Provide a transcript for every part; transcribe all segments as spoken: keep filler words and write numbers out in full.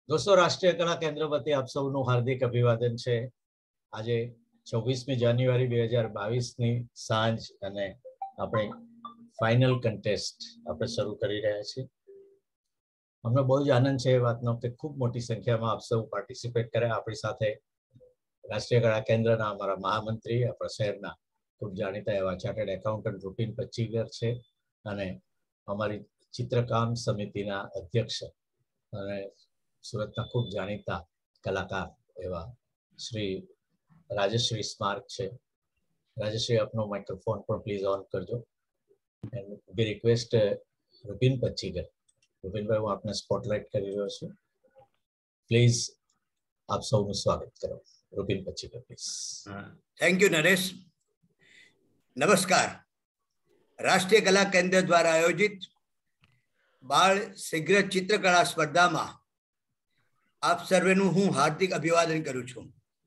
दोस्तों, राष्ट्रीय कला केंद्र वती आप सबનું હાર્દિક અભિવાદન છે। આજે છવ્વીસમી જાન્યુઆરી બે હજાર બાવીસની સાંજ અને આપણે ફાઇનલ કન્ટેસ્ટ આપણે શરૂ કરી રહ્યા છીએ। અમને બહુ જ આનંદ છે એ વાતનો કે ખૂબ મોટી સંખ્યામાં આપ સૌ પાર્ટિસિપેટ કરે। આપણી સાથે રાષ્ટ્રીય કળા કેન્દ્રના અમારા મહામંત્રી, આપણા શહેરના ખૂબ જાણીતા એવા ચાર્ટર્ડ એકાઉન્ટન્ટ રૂપિન પચ્ચીગર છે અને અમારી ચિત્રકામ સમિતિના અધ્યક્ષ અને સુરતના ખૂબ જાણીતા કલાકાર એવા શ્રી રાજશ્રી સ્માર્ક છે। રાજશ્રી, આપનો માઇક્રોફોન પણ પ્લીઝ ઓન કરજો। And we request Rupin Pachchigar. રૂપિનભાઈ, હું આપને સ્પોટલાઇટ કરી રહ્યો છું। પ્લીઝ આપ સૌનું સ્વાગત કરો। Rupin Pachchigar, please. Thank you Naresh. નમસ્કાર। રાષ્ટ્રીય કલા કેન્દ્ર દ્વારા આયોજિત બાળ શીઘ્ર ચિત્રકળા સ્પર્ધામાં આપ સર્વેનું હું હાર્દિક અભિવાદન કરું છું।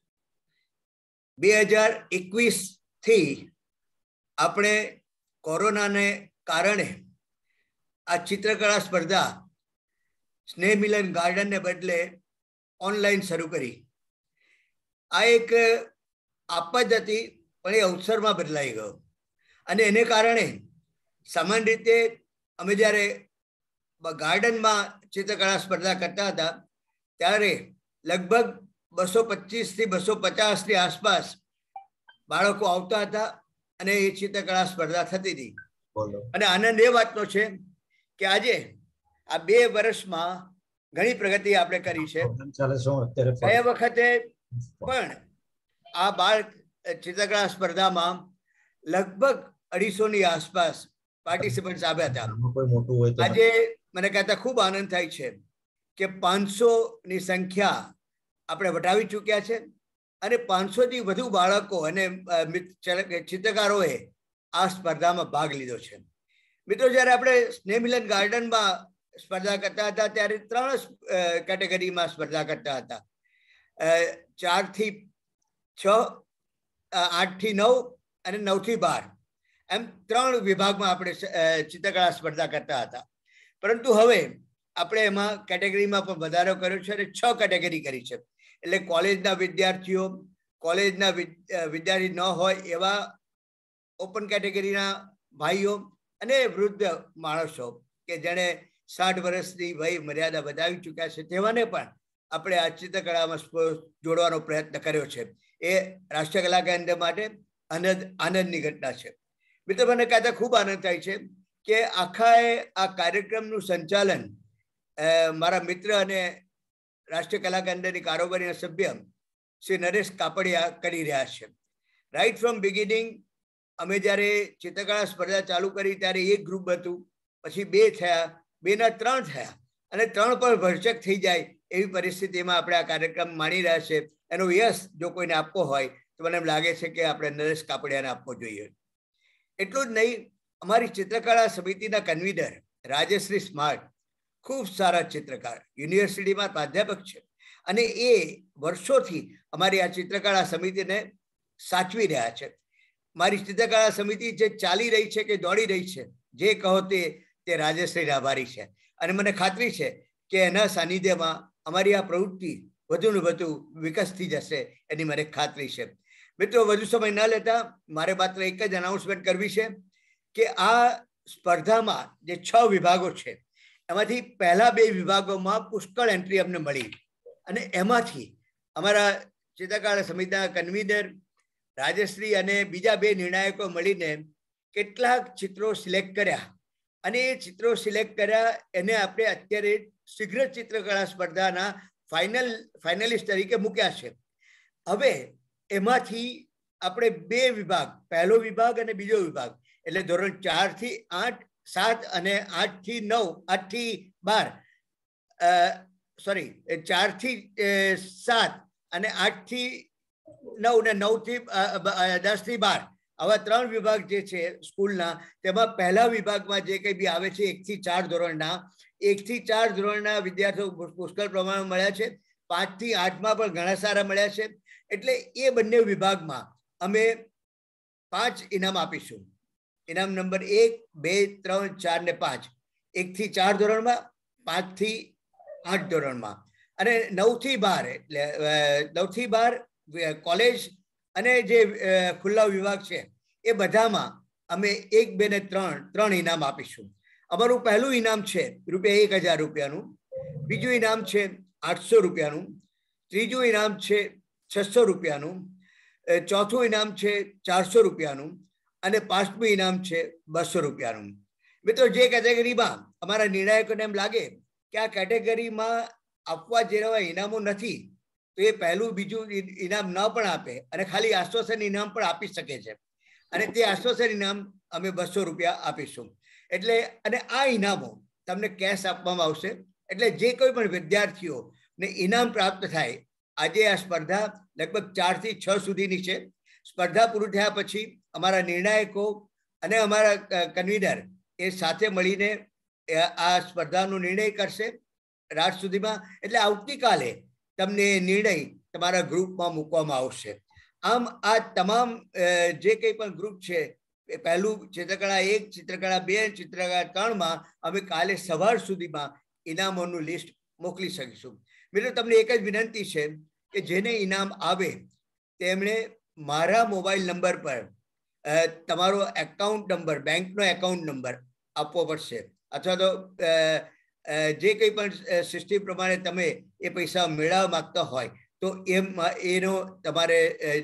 બે હજાર એકવીસ થી આપણે કોરોનાને કારણે આ ચિત્રકળા સ્પર્ધા સ્નેહ મિલન ગાર્ડનને બદલે ઓનલાઈન શરૂ કરી। આ એક આપત હતી, પણ એ અવસરમાં બદલાઈ ગયો અને એને કારણે સામાન્ય રીતે અમે જ્યારે ગાર્ડનમાં ચિત્રકળા સ્પર્ધા કરતા હતા ત્યારે લગભગ બસો પચીસ થી બસો પચાસ ની આસપાસ બાળકો આવતા હતા અને એ ચિત્રકળા સ્પર્ધા થતી હતી। અને આનંદ એ વાતનો છે કે આજે આ બે વર્ષમાં ઘણી પ્રગતિ આપણે કરી છે। ગયા વખતે પણ આ બાળ ચિત્રકળા સ્પર્ધામાં લગભગ અઢીસો ની આસપાસ પાર્ટિસિપન્ટ્સ આવ્યા હતા। આજે મને કહેતા ખૂબ આનંદ થાય છે કે પાંચસો ની સંખ્યા આપણે વટાવી ચૂક્યા છે અને પાંચસો થી વધુ બાળકો અને ચિત્રકારોએ આ સ્પર્ધામાં ભાગ લીધો છે। મિત્રો, જ્યારે આપણે સ્નેહ મિલન ગાર્ડનમાં સ્પર્ધા કરતા હતા ત્યારે ત્રણ કેટેગરીમાં સ્પર્ધા કરતા હતા। ચાર થી છ, આઠ થી નવ અને નવ થી બાર, એમ ત્રણ વિભાગમાં આપણે ચિત્રકળા સ્પર્ધા કરતા હતા। પરંતુ હવે આપણે એમાં કેટેગરીમાં પણ વધારો કર્યો છે અને છ કેટેગરી કરી છે। એટલે કોલેજના વિદ્યાર્થીઓ, કોલેજના વિદ્યાર્થી ન હોય એવા ઓપન કેટેગરીના ભાઈઓ અને વૃદ્ધ માણસો કે જેણે સાઠ વર્ષની વય મર્યાદા વધાવી ચૂક્યા છે તેવાને પણ આપણે આ ચિત્રકળામાં જોડવાનો પ્રયત્ન કર્યો છે। એ રાષ્ટ્રીય કલા કેન્દ્ર માટે આનંદ આનંદની ઘટના છે। મિત્રો, મને કહેતા ખૂબ આનંદ થાય છે કે આખા આ કાર્યક્રમનું સંચાલન મારા મિત્ર અને રાષ્ટ્રીય કલા કેન્દ્રની કારોબારીના સભ્ય શ્રી નરેશ કાપડિયા કરી રહ્યા છે। રાઈટ ફ્રોમ બિગિનિંગ અમે જ્યારે ચિત્રકળા સ્પર્ધા ચાલુ કરી ત્યારે એક ગ્રુપ હતું, પછી બે થયા, બે ના ત્રણ થયા અને ત્રણ પણ ભરચક થઈ જાય એવી પરિસ્થિતિમાં આપણે આ કાર્યક્રમ માણી રહ્યા છે। એનો યશ જો કોઈને આપવો હોય તો મને એમ લાગે છે કે આપણે નરેશ કાપડિયાને આપવો જોઈએ। એટલું જ નહીં, અમારી ચિત્રકળા સમિતિના કન્વીનર રાજશ્રી સ્માર્ટ ખૂબ સારા ચિત્રકાર, યુનિવર્સિટીમાં પ્રાધ્યાપક છે અને એ વર્ષોથી અમારી આ ચિત્રકળા સમિતિને સાચવી રહ્યા છે। મારી ચિત્રકળા સમિતિ જે ચાલી રહી છે કે દોડી રહી છે, જે કહો તે તે રાજશ્રી આભારી છે અને મને ખાતરી છે કે એના સાનિધ્યમાં અમારી આ પ્રવૃત્તિ વધુ ને વધુ વિકસતી જશે એની મને ખાતરી છે। મિત્રો, વધુ સમય ન લેતા મારે માત્ર એક જ અનાઉન્સમેન્ટ કરવી છે કે આ સ્પર્ધામાં જે છ વિભાગો છે એમાંથી પહેલા બે વિભાગોમાં પુષ્કળ એન્ટ્રી અમને મળી અને એમાંથી અમારા ચિત્રકળા સમિતિના કન્વીનર રાજશ્રી અને બીજા બે નિર્ણાયકો મળીને કેટલાક ચિત્રો સિલેક્ટ કર્યા અને એ ચિત્રો સિલેક્ટ કર્યા એને આપણે અત્યારે શીઘ્ર ચિત્રકળા સ્પર્ધાના ફાઇનલ ફાઇનલિસ્ટ તરીકે મૂક્યા છે। હવે એમાંથી આપણે બે વિભાગ, પહેલો વિભાગ અને બીજો વિભાગ, એટલે ધોરણ ચાર થી આઠ, સાત અને આઠ થી નવ, આઠ થી બાર, સોરી ચાર થી સાત અને આઠ થી નવ ને નવ થી દસ થી બાર, આવા ત્રણ વિભાગ જે છે સ્કૂલના, તેમાં પહેલા વિભાગમાં જે કંઈ બી આવે છે એક થી ચાર ધોરણના, એક થી ચાર ધોરણના વિદ્યાર્થીઓ પુષ્કળ પ્રમાણમાં મળ્યા છે। પાંચ થી આઠમાં પણ ઘણા સારા મળ્યા છે। એટલે એ બંને વિભાગમાં અમે પાંચ ઇનામ આપીશું। ઇનામ નંબર એક, બે, ત્રણ, ચાર ને પાંચ, એક થી ચાર ધોરણમાં, પાંચ થી આઠ ધોરણમાં અને નવ થી બાર એટલે નવ થી બાર કોલેજ અને જે ખુલ્લા વિભાગ છે એ બધામાં અમે એક બે ને ત્રણ ત્રણ ઇનામ આપીશું. અમારું પહેલું ઇનામ છે રૂપિયા એક હજાર રૂપિયાનું, બીજું ઇનામ છે આઠસો રૂપિયાનું, ત્રીજું ઇનામ છે છસો રૂપિયાનું, ચોથું ઇનામ છે ચારસો રૂપિયાનું અને પાંચમું ઇનામ છે બસો રૂપિયાનું. મિત્રો, જે કેટેગરીમાં અમારા નિર્ણાયકોને એમ લાગે કે આ કેટેગરીમાં આપવા જેવા ઇનામો નથી તો એ પહેલું બીજું ઇનામ ન પણ આપે અને ખાલી આશ્વાસન ઇનામ પણ આપી શકે છે. અને તે આશ્વાસન ઇનામ અમે બસો રૂપિયા આપીશું. એટલે અને આ ઇનામો તમને કેશ આપવામાં આવશે. એટલે જે કોઈ પણ વિદ્યાર્થીઓને ઇનામ પ્રાપ્ત થાય, આજે આ સ્પર્ધા લગભગ ચાર થી છ સુધીની છે. સ્પર્ધા પૂરી થયા પછી અમારા નિર્ણાયકો અને અમારા કન્વીનર એ સાથે મળીને આ સ્પર્ધાનો નિર્ણય કરશે રાત સુધીમાં. એટલે આવતીકાલે તમને નિર્ણય તમારા ગ્રુપમાં મૂકવામાં આવશે. આમ આ તમામ જે કંઈ પણ ગ્રુપ છે, પહેલું ચિત્રકળા એક, ચિત્રકળા બે, ચિત્રકળા ત્રણમાં અમે કાલે સવાર સુધીમાં ઇનામોનું લિસ્ટ મોકલી શકીશું. મિત્રો, તમને એક જ વિનંતી છે કે જેને ઇનામ આવે તેમણે મારા મોબાઈલ નંબર પર તમારો એકાઉન્ટ નંબર, બેંકનો એકાઉન્ટ નંબર આપવો પડશે, અથવા તો જે કંઈ પણ સિસ્ટમ પ્રમાણે તમે એ પૈસા મેળવવા માંગતા હોય તો એમ એનો તમારે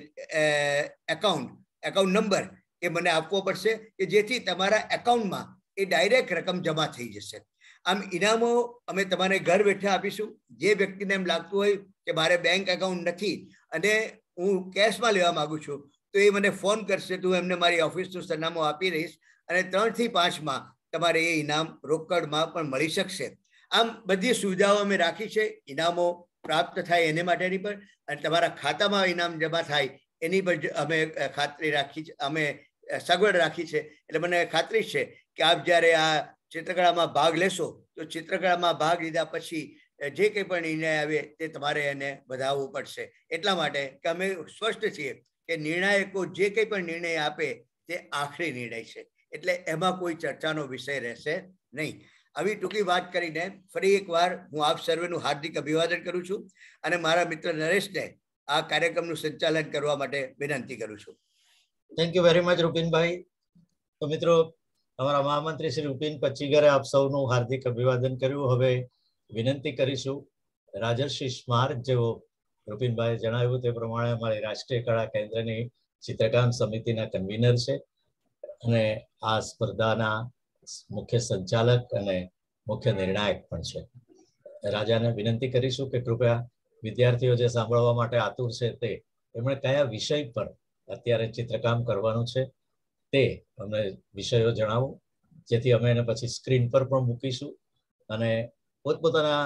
એકાઉન્ટ એકાઉન્ટ નંબર એ મને આપવો પડશે કે જેથી તમારા એકાઉન્ટમાં એ ડાયરેક્ટ રકમ જમા થઈ જશે. આમ ઇનામો અમે તમારે ઘર બેઠા આપીશું. જે વ્યક્તિને એમ લાગતું હોય કે મારે બેંક એકાઉન્ટ નથી અને હું કેશમાં લેવા માંગુ છું તો એ મને ફોન કરશે તો એમને મારી ઓફિસનું સરનામું આપી રહીશ અને ત્રણ થી પાંચમાં તમારે એ ઇનામ રોકડમાં પણ મળી શકશે. આમ બધી સુવિધાઓ અમે રાખી છે ઇનામો પ્રાપ્ત થાય એને માટેની પણ, અને તમારા ખાતામાં ઇનામ જમા થાય એની પણ અમે ખાતરી રાખી છે, અમે સગવડ રાખી છે. એટલે મને ખાતરી છે કે આપ જ્યારે આ ચિત્રકળામાં ભાગ લેશો તો ચિત્રકળામાં ભાગ લીધા પછી જે કંઈ પણ નિર્ણય આવે તે તમારે એને વધાવવું પડશે. એટલા માટે કે અમે સ્પષ્ટ છીએ કે નિર્ણાયકો જે કંઈ પણ નિર્ણય આપે તે આખરી નિર્ણય છે, એટલે એમાં કોઈ ચર્ચાનો વિષય રહેશે નહીં. આવી ટૂંકી વાત કરીને ફરી એકવાર હું આપ સર્વેનું હાર્દિક અભિવાદન કરું છું અને મારા મિત્ર નરેશને આ કાર્યક્રમનું સંચાલન કરવા માટે વિનંતી કરું છું. થેન્ક યુ વેરી મચ રૂપિનભાઈ. તો મિત્રો, અમારા મહામંત્રી શ્રી રૂપિન પચ્ચીગરે આપ સૌનું હાર્દિક અભિવાદન કર્યું. હવે વિનંતી કરીશું રાજર્ષિ સ્માર્ટ, જેઓ રૂપિનભાઈએ જણાવ્યું તે પ્રમાણે અમારી રાષ્ટ્રીય કળા કેન્દ્રની ચિત્રકામ સમિતિના કન્વીનર છે અને આ સ્પર્ધાના મુખ્ય સંચાલક અને મુખ્ય નિર્ણાયક પણ છે. રાજાને વિનંતી કરીશું કે કૃપયા વિદ્યાર્થીઓ જે સાંભળવા માટે આતુર છે તે એમણે કયા વિષય પર અત્યારે ચિત્રકામ કરવાનું છે તે અમને વિષયો જણાવો, જેથી અમે એને પછી સ્ક્રીન પર પણ મૂકીશું અને પોતપોતાના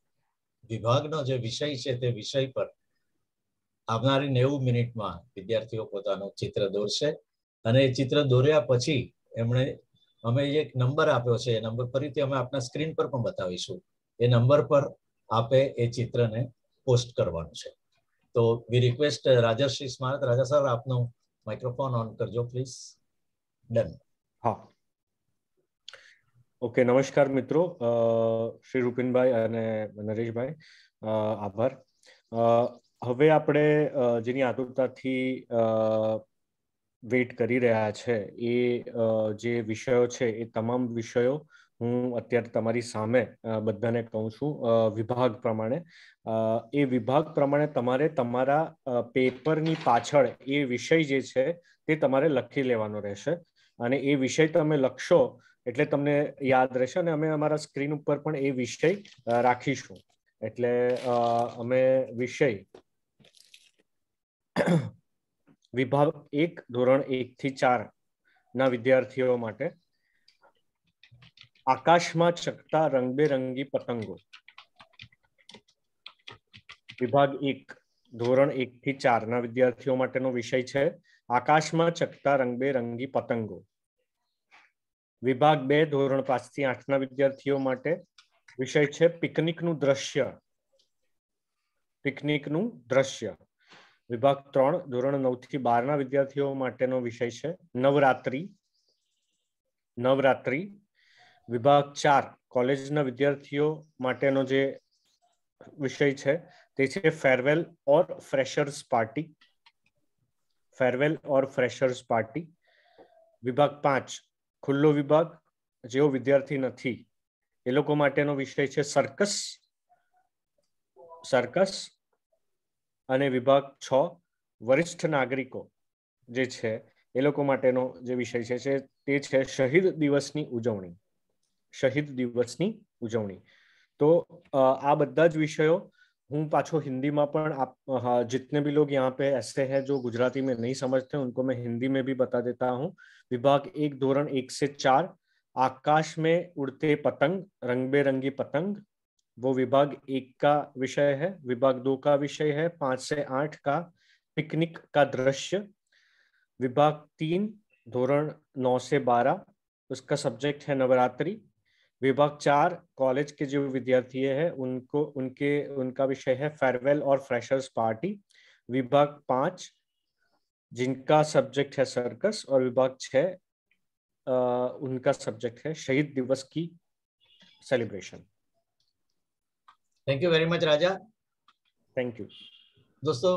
વિભાગનો જે વિષય છે તે વિષય પર આવનારી નેવું મિનિટમાં વિદ્યાર્થીઓ પોતાનું ચિત્ર દોરશે અને એ ચિત્ર દોર્યા પછી એમણે અમે એક નંબર આપ્યો છે, એ નંબર ફરીથી અમે આપણા સ્ક્રીન પર પણ બતાવીશું. એ નંબર પર આપે એ ચિત્રને પોસ્ટ કરવાનું છે. તો we request Rajarshi smart. Raja sir, આપનું માઇક્રોફોન ઓન કરજો પ્લીઝ. ડન. હા, ઓકે. નમસ્કાર મિત્રો, શ્રી રૂપિનભાઈ અને નરેશભાઈ, આભાર. હવે આપણે જેની આતુરતાથી વેઇટ કરી રહ્યા છે એ જે વિષયો છે એ તમામ વિષયો હું અત્યારે તમારી સામે બધાને કહું છું વિભાગ પ્રમાણે. એ વિભાગ પ્રમાણે તમારે તમારા પેપરની પાછળ એ વિષય જે છે તે તમારે લખી લેવાનો રહેશે અને એ વિષય તમે લખશો એટલે તમને યાદ રહેશે અને અમે અમારા સ્ક્રીન ઉપર પણ એ વિષય રાખીશું. એટલે અમે વિષય વિભાગ એક ધોરણ એક થી ચાર ના વિદ્યાર્થીઓ માટે આકાશમાં ચકતા રંગબેરંગી પતંગો. વિભાગ એક ધોરણ એક થી ચાર ના વિદ્યાર્થીઓ માટેનો વિષય છે આકાશમાં ચકતા રંગબેરંગી પતંગો. વિભાગ બે ધોરણ પાંચ થી આઠ ના વિદ્યાર્થીઓ માટે વિષય છે પિકનિકનું દ્રશ્ય. પિકનિકનું દ્રશ્ય. વિભાગ ત્રણ ધોરણ નવ થી બાર ના વિદ્યાર્થીઓ માટેનો વિષય છે નવરાત્રી. નવરાત્રી. વિભાગ ચાર કોલેજના વિદ્યાર્થીઓ માટેનો જે વિષય છે તે છે farewell or freshers party. Farewell or freshers party. વિભાગ પાંચ ખુલ્લો વિભાગ, જેઓ વિદ્યાર્થી નથી એ લોકો માટેનો વિષય છે સર્કસ સર્કસ અને વિભાગ છ વરિષ્ઠ નાગરિકો જે છે એ લોકો માટેનો જે વિષય છે તે છે શહીદ દિવસની ઉજવણી. શહીદ દિવસની ઉજવણી. તો આ બધા જ વિષયો હું પાછો हिंदी में पण आप हाँ, जितने भी लोग यहाँ पे ऐसे हैं जो गुजराती में नहीं समझते उनको मैं हिंदी में भी बता देता हूँ. विभाग एक धोरण एक से चार आकाश में उड़ते पतंग, रंग बेरंगी पतंग, वो विभाग एक का विषय है. विभाग दो का विषय है पांच से आठ का पिकनिक का दृश्य. विभाग तीन धोरण नौ से बारह उसका सब्जेक्ट है नवरात्रि. विभाग चार कॉलेज के जो विद्यार्थी हैं उनको उनके उनका विषय है फेयरवेल और फ्रेशर्स पार्टी. विभाग पांच जिनका सब्जेक्ट है सर्कस और विभाग छह उनका सब्जेक्ट है शहीद दिवस की celebration. Thank you very much Raja. Thank you. दोस्तों,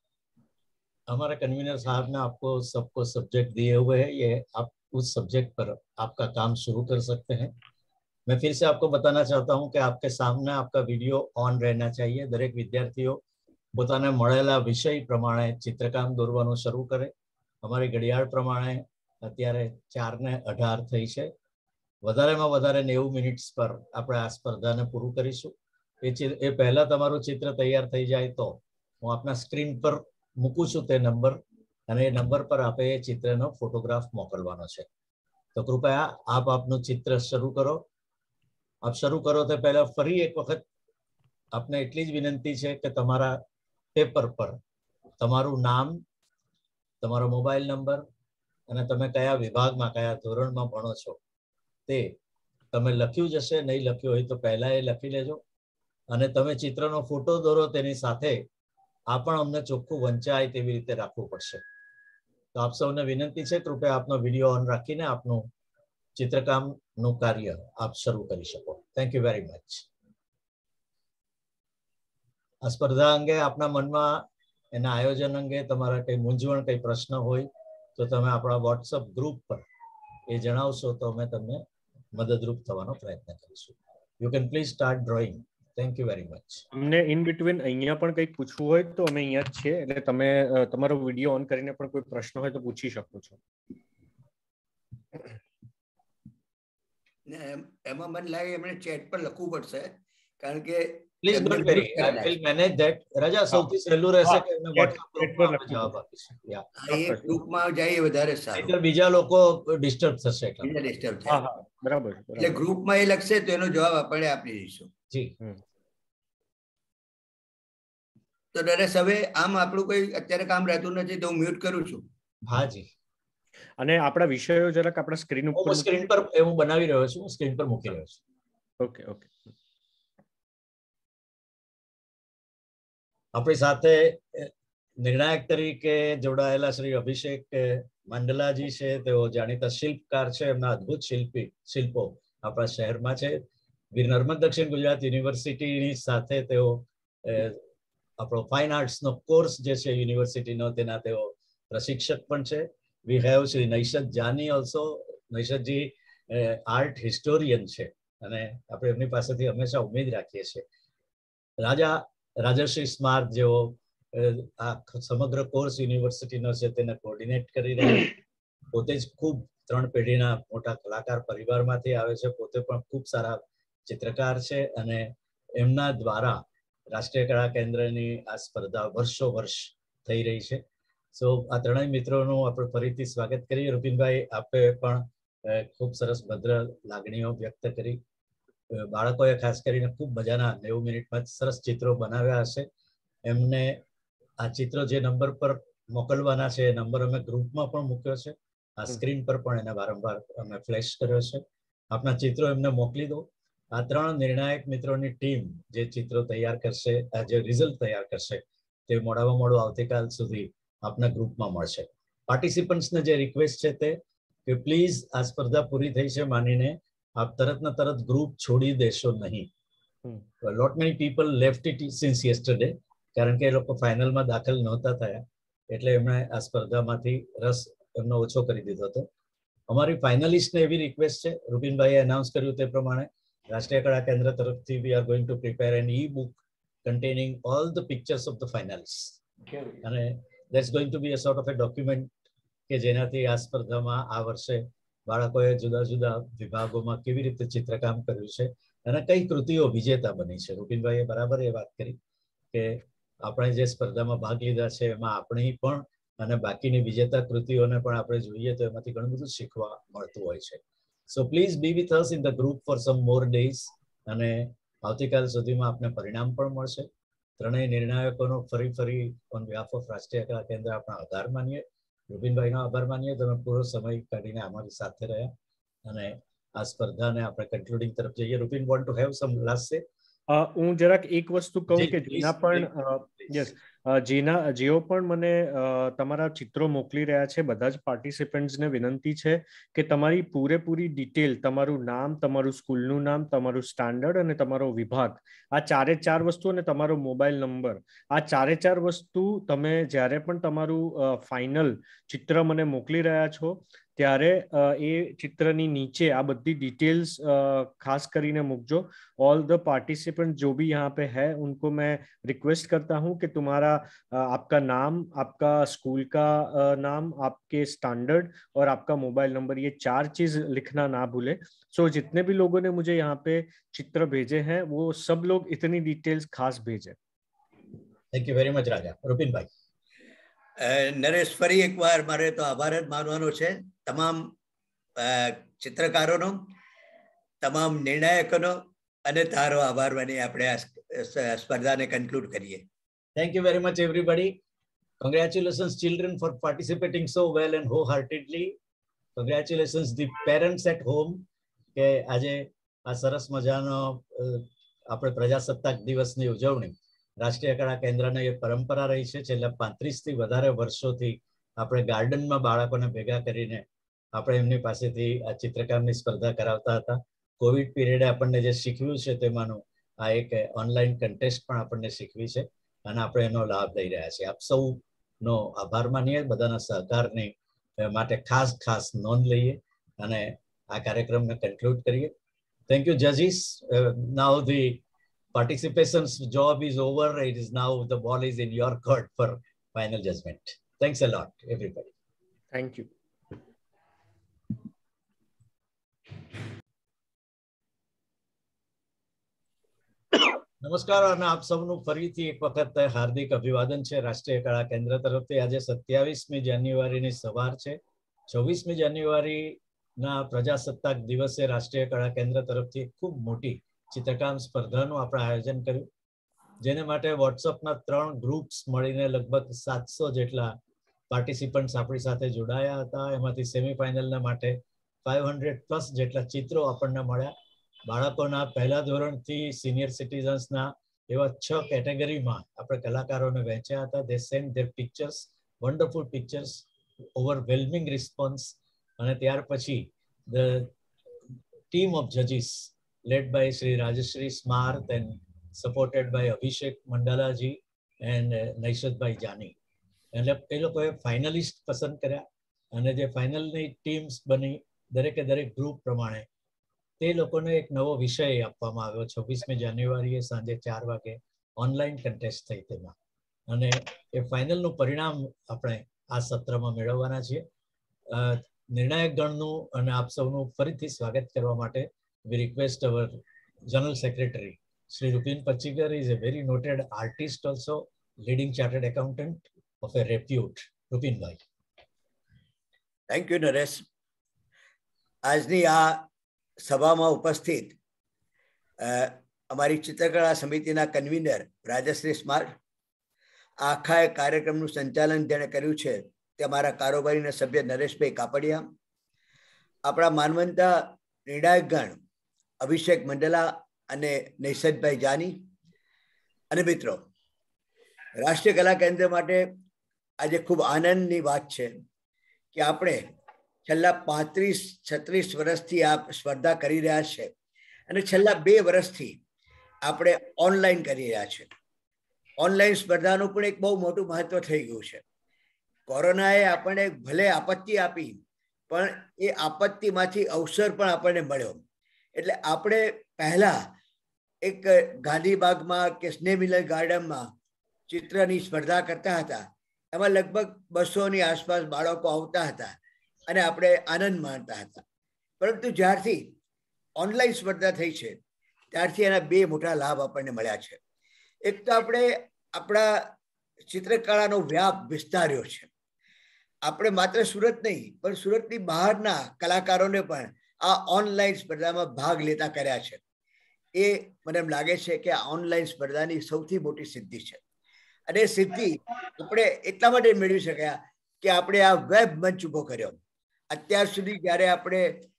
हमारे कन्वीनर साहब ने आपको सबको सब्जेक्ट दिए हुए हैं. ये आप उस सब्जेक्ट पर आपका काम शुरू कर सकते हैं. मैं फिर से आपको बताना चाहता हूं कि आपके सामने आपका वीडियो ऑन रहना चाहिए. दरेक विद्यार्थीओ પોતાને મળેલા વિષય પ્રમાણે ચિત્રકામ દોરવાનું શરૂ કરે. અમારી ઘડિયાળ પ્રમાણે અત્યારે ચાર ને અઢાર થઈ છે. વધારેમાં વધારે નેવું મિનિટ્સ પર આપણે આ સ્પર્ધાને પૂરું કરીશું. એ એ પહેલા તમારું ચિત્ર તૈયાર થઈ જાય તો હું આપના સ્ક્રીન પર મૂકું છું તે નંબર, અને એ નંબર પર આપે એ ચિત્રનો ફોટોગ્રાફ મોકલવાનો છે. તો કૃપયા આપ આપનું ચિત્ર શરૂ કરો. आप शुरू करो तो पहला फरी एक वक्त आपने एटली ज विनंती है कि तमारा पेपर पर तमारू नाम, तमारो मोबाइल नंबर अने तमे कया विभाग में कया धोरण में भणो छो ते तमे लख्यु ज हशे. नहीं लख्यु होय तो पहला ए लखी लेजो. अने तमे चित्रनो फोटो दोरो तेनी साथे आ पण अमने चोख्खुं वंचाय तेवी रीते राखवुं पड़शे. तो आप सौने विनंती है कृपया आपनो विडियो ऑन राखीने आपनुं चित्रकाम નું કાર્ય આપ શરૂ કરી શકો. Thank you very much. આ સ્પર્ધા અંગે આપના મનમાં એના આયોજન અંગે તમારા કઈ મૂંઝવણ, કઈ પ્રશ્ન હોય તો તમે આપણા વોટ્સઅપ ગ્રુપ પર એ જણાવશો તો અમે તમને મદદરૂપ થવાનો પ્રયત્ન કરીશું. You can please start drawing. Thank you very much. અમને ઇન બિટવીન અહીંયા પણ કંઈક પૂછવું હોય તો અમે અહીંયા જ છીએ, એટલે તમે તમારો વિડિયો ઓન કરીને પણ કોઈ પ્રશ્ન હોય તો પૂછી શકો છો. એમાં મને લાગે એમણે ચેટ પર લખવું પડશે, કારણ કે please don't worry, I will manage that. Raja, સૌથી સહેલું રહેશે કે અમે WhatsApp ગ્રુપમાં જવાબ આપીશું. યા, એક ગ્રુપમાં જાય વધારે સારું. એટલે બીજા લોકો ડિસ્ટર્બ થશે. એટલે ડિસ્ટર્બ હા હા બરાબર. એટલે ગ્રુપમાં એ લખશે તો એનો જવાબ આપણે આપી દઈશું. જી. તો નરેશ, હવે આમ આપણું કોઈ અત્યારે કામ રહેતું નથી તો હું મ્યુટ કરું છું. હા જી. અને આપણા વિષયો જરાક આપણા સ્ક્રીન ઉપર હું સ્ક્રીન પર હું બનાવી રહ્યો છું, સ્ક્રીન પર મૂકી રહ્યો છું. Okay okay. આપણી સાથે નિર્ણાયક તરીકે જોડાયેલા શ્રી અભિષેક માંડલાજી છે. તેઓ જાણીતા શિલ્પકાર છે. એમના અદ્ભુત શિલ્પી શિલ્પો આપણા શહેરમાં છે. વીર નર્મદ દક્ષિણ ગુજરાત યુનિવર્સિટીની સાથે તેઓ આપણો ફાઇન આર્ટ્સનો કોર્સ જે છે યુનિવર્સિટીનો, તેના તેઓ પ્રશિક્ષક પણ છે. We have Shri Naishad Jani also. નૈષદજી આર્ટ હિસ્ટોરિયન છે અને આપણે એમની પાસેથી હંમેશા ઉમેદ રાખીએ છીએ. રાજા રાજશ્રી સ્માર્ટ જેઓ આ સમગ્ર કોર્સ યુનિવર્સિટીનો છે તેને કોર્ડિનેટ કરી રહ્યા, પોતે જ ખૂબ ત્રણ પેઢીના મોટા કલાકાર પરિવારમાંથી આવે છે, પોતે પણ ખૂબ સારા ચિત્રકાર છે અને એમના દ્વારા રાષ્ટ્રીય કળા કેન્દ્રની આ સ્પર્ધા વર્ષો વર્ષ થઈ રહી છે. સો આ ત્રણેય મિત્રોનું આપણે ફરીથી સ્વાગત કરીએ. રૂપિનભાઈ, આપે પણ ખૂબ સરસ ભદ્ર લાગણીઓ વ્યક્ત કરી. બાળકોએ ખાસ કરીને ખૂબ મજાના નેવું મિનિટમાં સરસ ચિત્રો બનાવ્યા હશે. એમને આ ચિત્રો જે નંબર પર મોકલવાના છે એ નંબર અમે ગ્રુપમાં પણ મૂક્યો છે. આ સ્ક્રીન પર પણ એને વારંવાર અમે ફ્લેશ કર્યો છે. આપના ચિત્રો એમને મોકલી દો. આ ત્રણ નિર્ણાયક મિત્રોની ટીમ જે ચિત્રો તૈયાર કરશે, આ જે રિઝલ્ટ તૈયાર કરશે, તે મોડામાં મોડું આવતીકાલ સુધી આપના ગ્રુપમાં મળશે. પાર્ટિસિપન્ટ્સને જે રિક્વેસ્ટ છે તે કે પ્લીઝ આ સ્પર્ધા પૂરી થઈ છે માનીને આપ તરત ને તરત ગ્રુપ છોડી દેશો નહીં. Lot many people left it since yesterday, કારણ કે એ લોકો ફાઇનલમાં દાખલ નહોતા થયા એટલે એમણે આ સ્પર્ધામાંથી રસ એમનો ઓછો કરી દીધો હતો. અમારી ફાઇનલિસ્ટને એવી રિક્વેસ્ટ છે, રૂપિનભાઈએ એનાઉન્સ કર્યું તે પ્રમાણે રાષ્ટ્રીય કળા કેન્દ્ર તરફથી we are going to prepare an e book containing all the pictures of the finalists. અને that's going to be a sort of a document કે જેનાથી આ સ્પર્ધામાં આ વર્ષે બાળકોએ જુદા જુદા વિભાગોમાં કેવી રીતે ચિત્રકામ કર્યું છે અને કઈ કૃતિઓ વિજેતા બની છે. રૂપિનભાઈએ બરાબર એ વાત કરી કે આપણે જે સ્પર્ધામાં ભાગ લીધા છે એમાં આપણી પણ અને બાકીની વિજેતા કૃતિઓને પણ આપણે જોઈએ તો એમાંથી ઘણું બધું શીખવા મળતું હોય છે. So please be with us in the group for some more days. અને આવતીકાલ સુધીમાં આપને પરિણામ પણ મળશે. ત્રણેય નિર્ણાયકોનો ફરી ફરી ઓન બિહાફ ઓફ રાષ્ટ્રીય કળા કેન્દ્ર આપણા આભાર માનીએ, રૂપિનભાઈનો આભાર માનીએ. તમે પૂરો સમય કાઢીને અમારી સાથે રહ્યા અને આ સ્પર્ધાને આપણે કન્ક્લુડિંગ તરફ જઈએ. Rupin want to have some last say? હું જરાક એક વસ્તુ કહું કે જેના પણ યસ જેના જેઓ પણ મને તમારા ચિત્રો મોકલી રહ્યા છે બધા જ પાર્ટિસિપન્ટ્સને વિનંતી છે કે તમારી પૂરેપૂરી ડિટેલ, તમારું નામ, તમારું સ્કૂલનું નામ, તમારું સ્ટાન્ડર્ડ અને તમારો વિભાગ, આ ચારે ચાર વસ્તુ અને તમારો મોબાઈલ નંબર, આ ચારે ચાર વસ્તુ તમે જ્યારે પણ તમારું ફાઇનલ ચિત્ર મને મોકલી રહ્યા છો ત્યારે એ ચિત્રની નીચે આ બધી डिटेल्स खास કરીને મૂકજો. ऑल द पार्टिसिपेंट जो भी यहाँ पे है उनको मैं रिक्वेस्ट करता हूँ कि तुम्हारा आपका नाम, आपका स्कूल का नाम, आपके स्टैंडर्ड और आपका मोबाइल नंबर, ये चार चीज लिखना ना भूले. सो so, जितने भी लोगों ने मुझे यहाँ पे चित्र भेजे हैं वो सब लोग इतनी डिटेल्स खास भेजे. Thank you very much Raja. Rupin ભાઈ. નરેશ, ફરી એકવાર મારે તો આભાર જ માનવાનો છે તમામ ચિત્રકારોનો, તમામ નિર્ણાયકોનો અને તારો આભાર માની આપણે આ સ્પર્ધાને કન્ક્લુડ કરીએ. Thank you very much everybody. Congratulations children for participating so well and wholeheartedly. Congratulations the parents at home કે આજે આ સરસ મજાનો આપણે પ્રજાસત્તાક દિવસની ઉજવણી રાષ્ટ્રીય કળા કેન્દ્રની એ પરંપરા રહી છે. છેલ્લા પાંત્રીસ થી વધારે વર્ષોથી આપણે ગાર્ડનમાં બાળકોને ભેગા કરીને આપણે એમની પાસેથી આ ચિત્રકામની સ્પર્ધા કરાવતા હતા. કોવિડ પીરિયડે આપણને જે શીખવ્યું છે તેમાંનું આ એક ઓનલાઈન કન્ટેસ્ટ પણ આપણને શીખવી છે અને આપણે એનો લાભ લઈ રહ્યા છીએ. આપ સૌનો આભાર માનીએ, બધાના સહકારની માટે ખાસ ખાસ નોંધ લઈએ અને આ કાર્યક્રમને કન્ક્લુડ કરીએ. થેન્ક યુ જજીસ. Now the participation's job is over. It is now the ball is in your court for final judgment. Thanks a lot, everybody. Thank you. નમસ્કાર અને આપ સૌનું ફરીથી એક વખત હાર્દિક અભિવાદન છે રાષ્ટ્રીય કળા કેન્દ્ર તરફથી. આજે સત્યાવીસમી જાન્યુઆરીની સવાર છે. છવ્વીસમી જાન્યુઆરીના પ્રજાસત્તાક દિવસે રાષ્ટ્રીય કળા કેન્દ્ર તરફથી ખૂબ મોટી ચિત્રકામ સ્પર્ધાનું આપણે આયોજન કર્યું, જેને માટે વોટ્સઅપના ત્રણ ગ્રુપ્સ મળીને લગભગ સાતસો જેટલા પાર્ટિસિપન્ટ્સ આપણી સાથે જોડાયા હતા. એમાંથી સેમીફાઇનલના માટે ફાઇવ હંડ્રેડ પ્લસ જેટલા ચિત્રો આપણને મળ્યા. બાળકોના પહેલા ધોરણથી સિનિયર સિટીઝન્સના એવા છ કેટેગરીમાં આપણે કલાકારોને વહેંચ્યા હતા. They send their pictures, wonderful pictures, overwhelming response. અને ત્યાર પછી ધ ટીમ ઓફ જજીસ led by Sri Rajashri Smarth and supported by Abhishek Mandalaji and uh, Naishadbhai Jani. એટલે એ લોકોએ ફાઇનલિસ્ટ પસંદ કર્યા અને જે ફાઇનલની ટીમ્સ બની દરેકે દરેક ગ્રુપ પ્રમાણે તે લોકોને એક નવો વિષય આપવામાં આવ્યો. છવ્વીસમી જાન્યુઆરીએ સાંજે ચાર વાગે ઓનલાઈન કન્ટેસ્ટ થઈ તેમાં, અને એ ફાઇનલનું પરિણામ આપણે આ સત્રમાં મેળવવાના છીએ. નિર્ણાયક ગણનું અને આપ સૌનું ફરીથી સ્વાગત કરવા માટે we request our General Secretary, Sri Rupin Pachikar is a very noted artist also, leading chartered accountant of a repute. Rupin bhai. Thank you, Naresh. આજની આ સભામાં ઉપસ્થિત અમારી ચિત્રકળા સમિતિના કન્વીનર રાજશ્રી સ્માર્ટ, આખા કાર્યક્રમનું સંચાલન જેણે કર્યું છે તે અમારા કારોબારીના સભ્ય નરેશભાઈ કાપડિયા, આપણા માનવંતા નિર્ણાયકગણ અભિષેક મંડલા અને નૈષદભાઈ જાની. અને મિત્રો, રાષ્ટ્રીય કલા કેન્દ્ર માટે આજે ખૂબ આનંદની વાત છે કે આપણે છેલ્લા પાંત્રીસ છત્રીસ વર્ષથી આ સ્પર્ધા કરી રહ્યા છે અને છેલ્લા બે વર્ષથી આપણે ઓનલાઈન કરી રહ્યા છે. ઓનલાઈન સ્પર્ધાનું પણ એક બહુ મોટું મહત્વ થઈ ગયું છે. કોરોનાએ આપણને ભલે આપત્તિ આપી, પણ એ આપત્તિમાંથી અવસર પણ આપણને મળ્યો. એટલે આપણે પહેલા એક ગાંધીબાગમાં કે સ્નેહ મિલન ગાર્ડનમાં ચિત્રની સ્પર્ધા કરતા હતા. એમાં લગભગ બસોની આસપાસ બાળકો આવતા હતા અને આપણે આનંદ માણતા હતા. પરંતુ જ્યારથી ઓનલાઈન સ્પર્ધા થઈ છે ત્યારથી એના બે મોટા લાભ આપણને મળ્યા છે. એક તો આપણે આપણા ચિત્રકળાનો વ્યાપ વિસ્તાર્યો છે. આપણે માત્ર સુરત નહીં પણ સુરતની બહારના કલાકારોને પણ આ ઓનલાઈન સ્પર્ધામાં ભાગ લેતા કર્યા છે. એ મને એમ લાગે છે કે આ ઓનલાઈન સ્પર્ધાની સૌથી મોટી સિદ્ધિ છે. અને સિદ્ધિ આપણે એટલા માટે મેળવી શક્યા કે આપણે આ વેબ મંચ ઉભો કર્યો. અત્યાર સુધી જ્યારે આપણે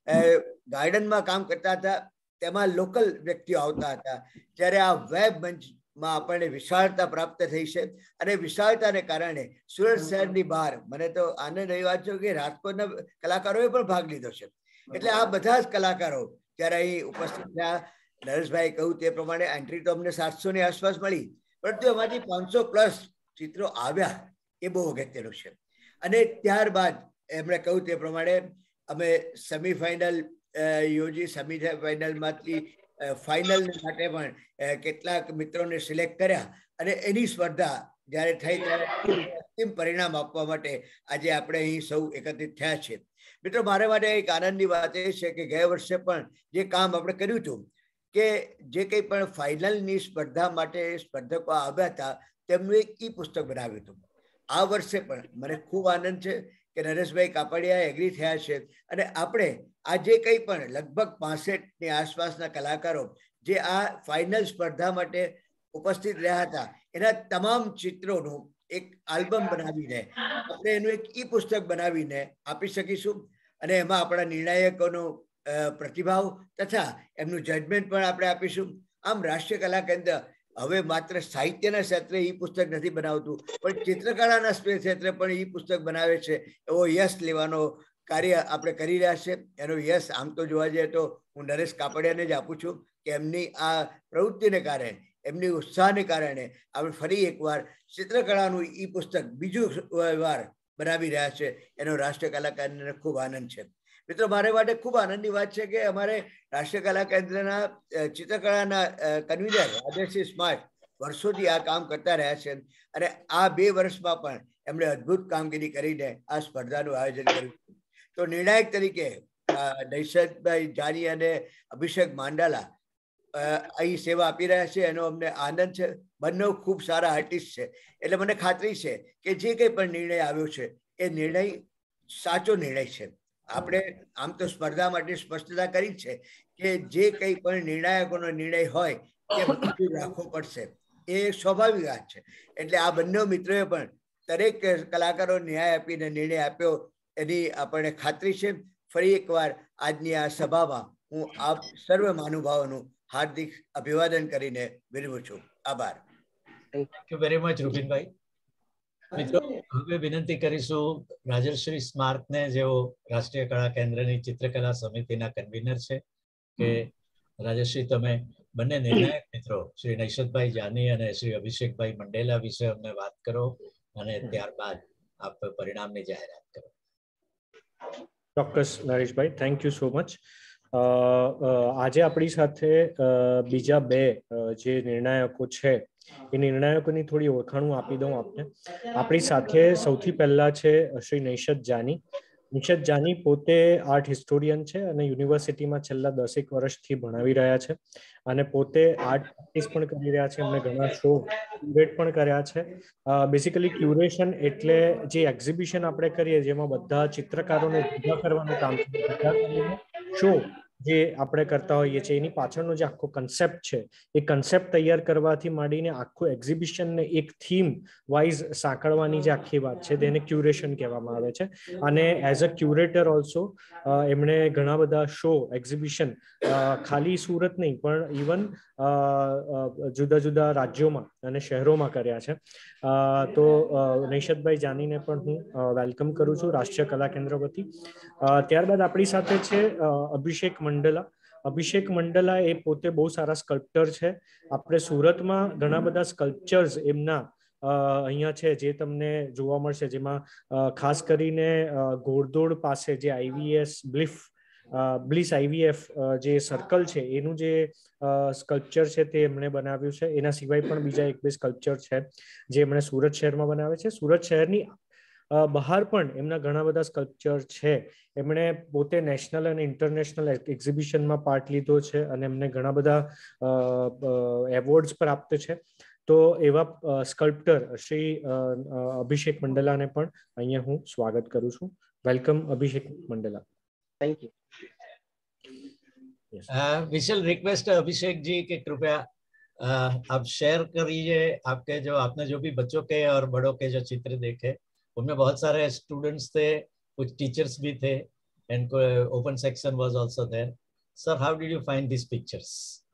ગાર્ડનમાં કામ કરતા હતા તેમાં લોકલ વ્યક્તિઓ આવતા હતા, જ્યારે આ વેબ મંચમાં આપણને વિશાળતા પ્રાપ્ત થઈ છે. અને વિશાળતાને કારણે સુરત શહેરની બહાર મને તો આનંદ એવી વાત છે કે રાજકોટના કલાકારોએ પણ ભાગ લીધો છે. એટલે આ બધા જ કલાકારો જ્યારે અહીં ઉપસ્થિત થયા, નરેશભાઈ કહ્યું તે પ્રમાણે એન્ટ્રી તો અમને સાતસો ની આસપાસ મળી, પરંતુ એમાંથી પાંચસો પ્લસ ચિત્રો આવ્યા, એ બહુ અગત્યનું છે. અને ત્યારબાદ એમણે કહ્યું તે પ્રમાણે અમે સેમીફાઇનલ યોજી, સેમીફાઇનલમાંથી ફાઇનલ માટે પણ કેટલાક મિત્રોને સિલેક્ટ કર્યા અને એની સ્પર્ધા જ્યારે થઈ ત્યારે અંતિમ પરિણામ આપવા માટે આજે આપણે અહીં સૌ એકત્રિત થયા છે. મિત્રો, મારા માટે એક આનંદની વાત એ છે કે ગયા વર્ષે પણ જે કામ આપણે કર્યું હતું કે જે કંઈ પણ ફાઇનલની સ્પર્ધા માટે સ્પર્ધકો આવ્યા હતા તેમનું એક ઈ પુસ્તક બનાવ્યું હતું. આ વર્ષે પણ મને ખૂબ આનંદ છે કે નરેશભાઈ કાપડિયા એગ્રી થયા છે અને આપણે આ જે કંઈ પણ લગભગ પાસઠ ની આસપાસના કલાકારો જે આ ફાઇનલ સ્પર્ધા માટે ઉપસ્થિત રહ્યા હતા એના તમામ ચિત્રોનું એક આલ્બમ બનાવીને આપણે એનું એક ઈ પુસ્તક બનાવીને આપી શકીશું. અને એમાં આપણા નિર્ણાયકોનો પ્રતિભાવ તથા એમનું જજમેન્ટ પણ આપણે આપીશું. આમ રાષ્ટ્રીય કલા કેન્દ્ર હવે માત્ર સાહિત્યના ક્ષેત્રે ઈ પુસ્તક નથી બનાવતું, પણ ચિત્રકળાના ક્ષેત્રે પણ ઈ પુસ્તક બનાવે છે. એવો યશ લેવાનો કાર્ય આપણે કરી રહ્યા છે. એનો યશ આમ તો જોવા જઈએ તો હું નરેશ કાપડિયાને જ આપું છું કે એમની આ પ્રવૃત્તિને કારણે, એમની ઉત્સાહને કારણે આપણે ફરી એકવાર ચિત્રકળાનું ઈ પુસ્તક બીજું વાર બનાવી રહ્યા છે. એનો રાષ્ટ્રીય કલા કેન્દ્રને ખૂબ આનંદ છે. મિત્રો, મારે માટે ખૂબ આનંદની વાત છે કે અમારે રાષ્ટ્રીય કલા કેન્દ્રના ચિત્રકળાના કન્વીનર રાજેશસિંહ સ્માર્ટ વર્ષોથી આ કામ કરતા રહ્યા છે અને આ બે વર્ષમાં પણ એમણે અદ્ભુત કામગીરી કરીને આ સ્પર્ધાનું આયોજન કર્યું. તો નિર્ણાયક તરીકે નૈશદભાઈ જાની અને અભિષેક માંડાલા અહીં સેવા આપી રહ્યા છે. એનો અમને આનંદ છે. બંને ખૂબ સારા આર્ટિસ્ટ છે. એટલે મને ખાતરી છે કે જે કંઈ પણ નિર્ણય આવ્યો છે એ નિર્ણય સાચો નિર્ણય છે. આપણે આમ તો સ્પર્ધા માટે સ્પષ્ટતા કરી છે કે જે કંઈ પણ નિર્ણાયકોનો નિર્ણય હોય તે બધું રાખવો પડશે. એ સ્વાભાવિક વાત છે. એટલે આ બંને મિત્રોએ પણ દરેક કલાકારો ન્યાય આપીને નિર્ણય આપ્યો એની આપણને ખાતરી છે. ફરી એકવાર આજની આ સભામાં હું આપ સર્વ મહાનુભાવોનું હાર્દિક અભિવાદન કરીને વિરમું છું. આભાર. થેન્ક યુ વેરી મચ રૂબિનભાઈ. મિત્રો, હવે વિનંતી કરીશું રાજેશ્રી સ્માર્ટને, જેઓ રાષ્ટ્રીય કળા કેન્દ્રની ચિત્રકલા સમિતિના કન્વીનર છે, કે રાજેશ્રી તમે બંને નિર્ણાયક મિત્રો શ્રી નૈશદભાઈ જાની અને શ્રી અભિષેકભાઈ મંડેલા વિશે અમને વાત કરો અને ત્યારબાદ આપ પરિણામની જાહેરાત કરો. ચોક્કસ નરેશભાઈ, થેન્ક યુ સો મચ. આજે આપણી સાથે બીજા બે જે નિર્ણાયકો છે એ નિર્ણાયકોની થોડી ઓળખાણું આપી દઉં આપને. આપણી સાથે સૌથી પહેલા છે શ્રી નૈશદ જાની. નૈશદ જાની પોતે આર્ટ હિસ્ટોરિયન છે અને યુનિવર્સિટીમાં છેલ્લા દસેક વર્ષથી ભણાવી રહ્યા છે અને પોતે આર્ટ પ્રેક્ટિસ પણ કરી રહ્યા છે. એમણે ઘણા શો ક્યુરેટ પણ કર્યા છે. બેસિકલી ક્યુરેશન એટલે જે એક્ઝિબિશન આપણે કરીએ જેમાં બધા ચિત્રકારોને ભેગા કરવાનું કામ છે, ભેગા કરીને શો જે આપણે કરતા હોઈએ છીએ એની પાછળનો જે આખો કન્સેપ્ટ છે એ કન્સેપ્ટ તૈયાર કરવાથી માંડીને આખું એક્ઝિબિશનને એક થીમ વાઇઝ સાંકળવાની જે આખી વાત છે તેને ક્યુરેશન કહેવામાં આવે છે. અને એઝ અ ક્યુરેટર ઓલ્સો એમણે ઘણા બધા શો એક્ઝિબિશન ખાલી સુરત નહીં પણ ઇવન જુદા જુદા રાજ્યોમાં અને શહેરોમાં કર્યા છે. તો નૈશદભાઈ જાનીને પણ હું વેલકમ કરું છું રાષ્ટ્રીય કલા કેન્દ્ર વતી. ત્યારબાદ આપણી સાથે છે અભિષેક મંડલા. અભિષેક મંડલા એ પોતે બહુ સારા સ્કલ્પ્ટર છે. આપણે સુરતમાં ઘણા બધા સ્કલ્પચર્સ એમના અહીંયા છે જે તમને જોવા મળશે, જેમાં ખાસ કરીને ઘોડદોડ પાસે જે આઈવીએસ બ્લિફ બ્લિસ આઈવીએફ જે સર્કલ છે એનું જે સ્કલ્પચર છે તે એમણે બનાવ્યું છે. એના સિવાય પણ બીજા એક બે સ્કલ્પચર છે જે એમણે સુરત શહેરમાં બનાવે છે. સુરત શહેરની બહાર પણ એમના ઘણા બધા સ્કલ્પચર છે. એમણે પોતે નેશનલ અને ઇન્ટરનેશનલ એક્ઝિબિશનમાં પાર્ટ લીધો છે અને એમને ઘણા બધા એવોર્ડ્સ પ્રાપ્ત છે. તો એવા સ્કલ્પ્ટર શ્રી અભિષેક મંડલાને પણ અહીંયા હું સ્વાગત કરું છું. Welcome Abhishek Mandla. Thank you. विशल रिक्वेस्ट है अभिषेक जी कि कृपया आप शेयर करिए आपके जो आपने जो भी बच्चों के और बड़ों के जो चित्र देखे उनमें बहुत सारे स्टूडेंट्स थे, कुछ टीचर्स भी थे and open section was also there. Sir, how did you find this pictures?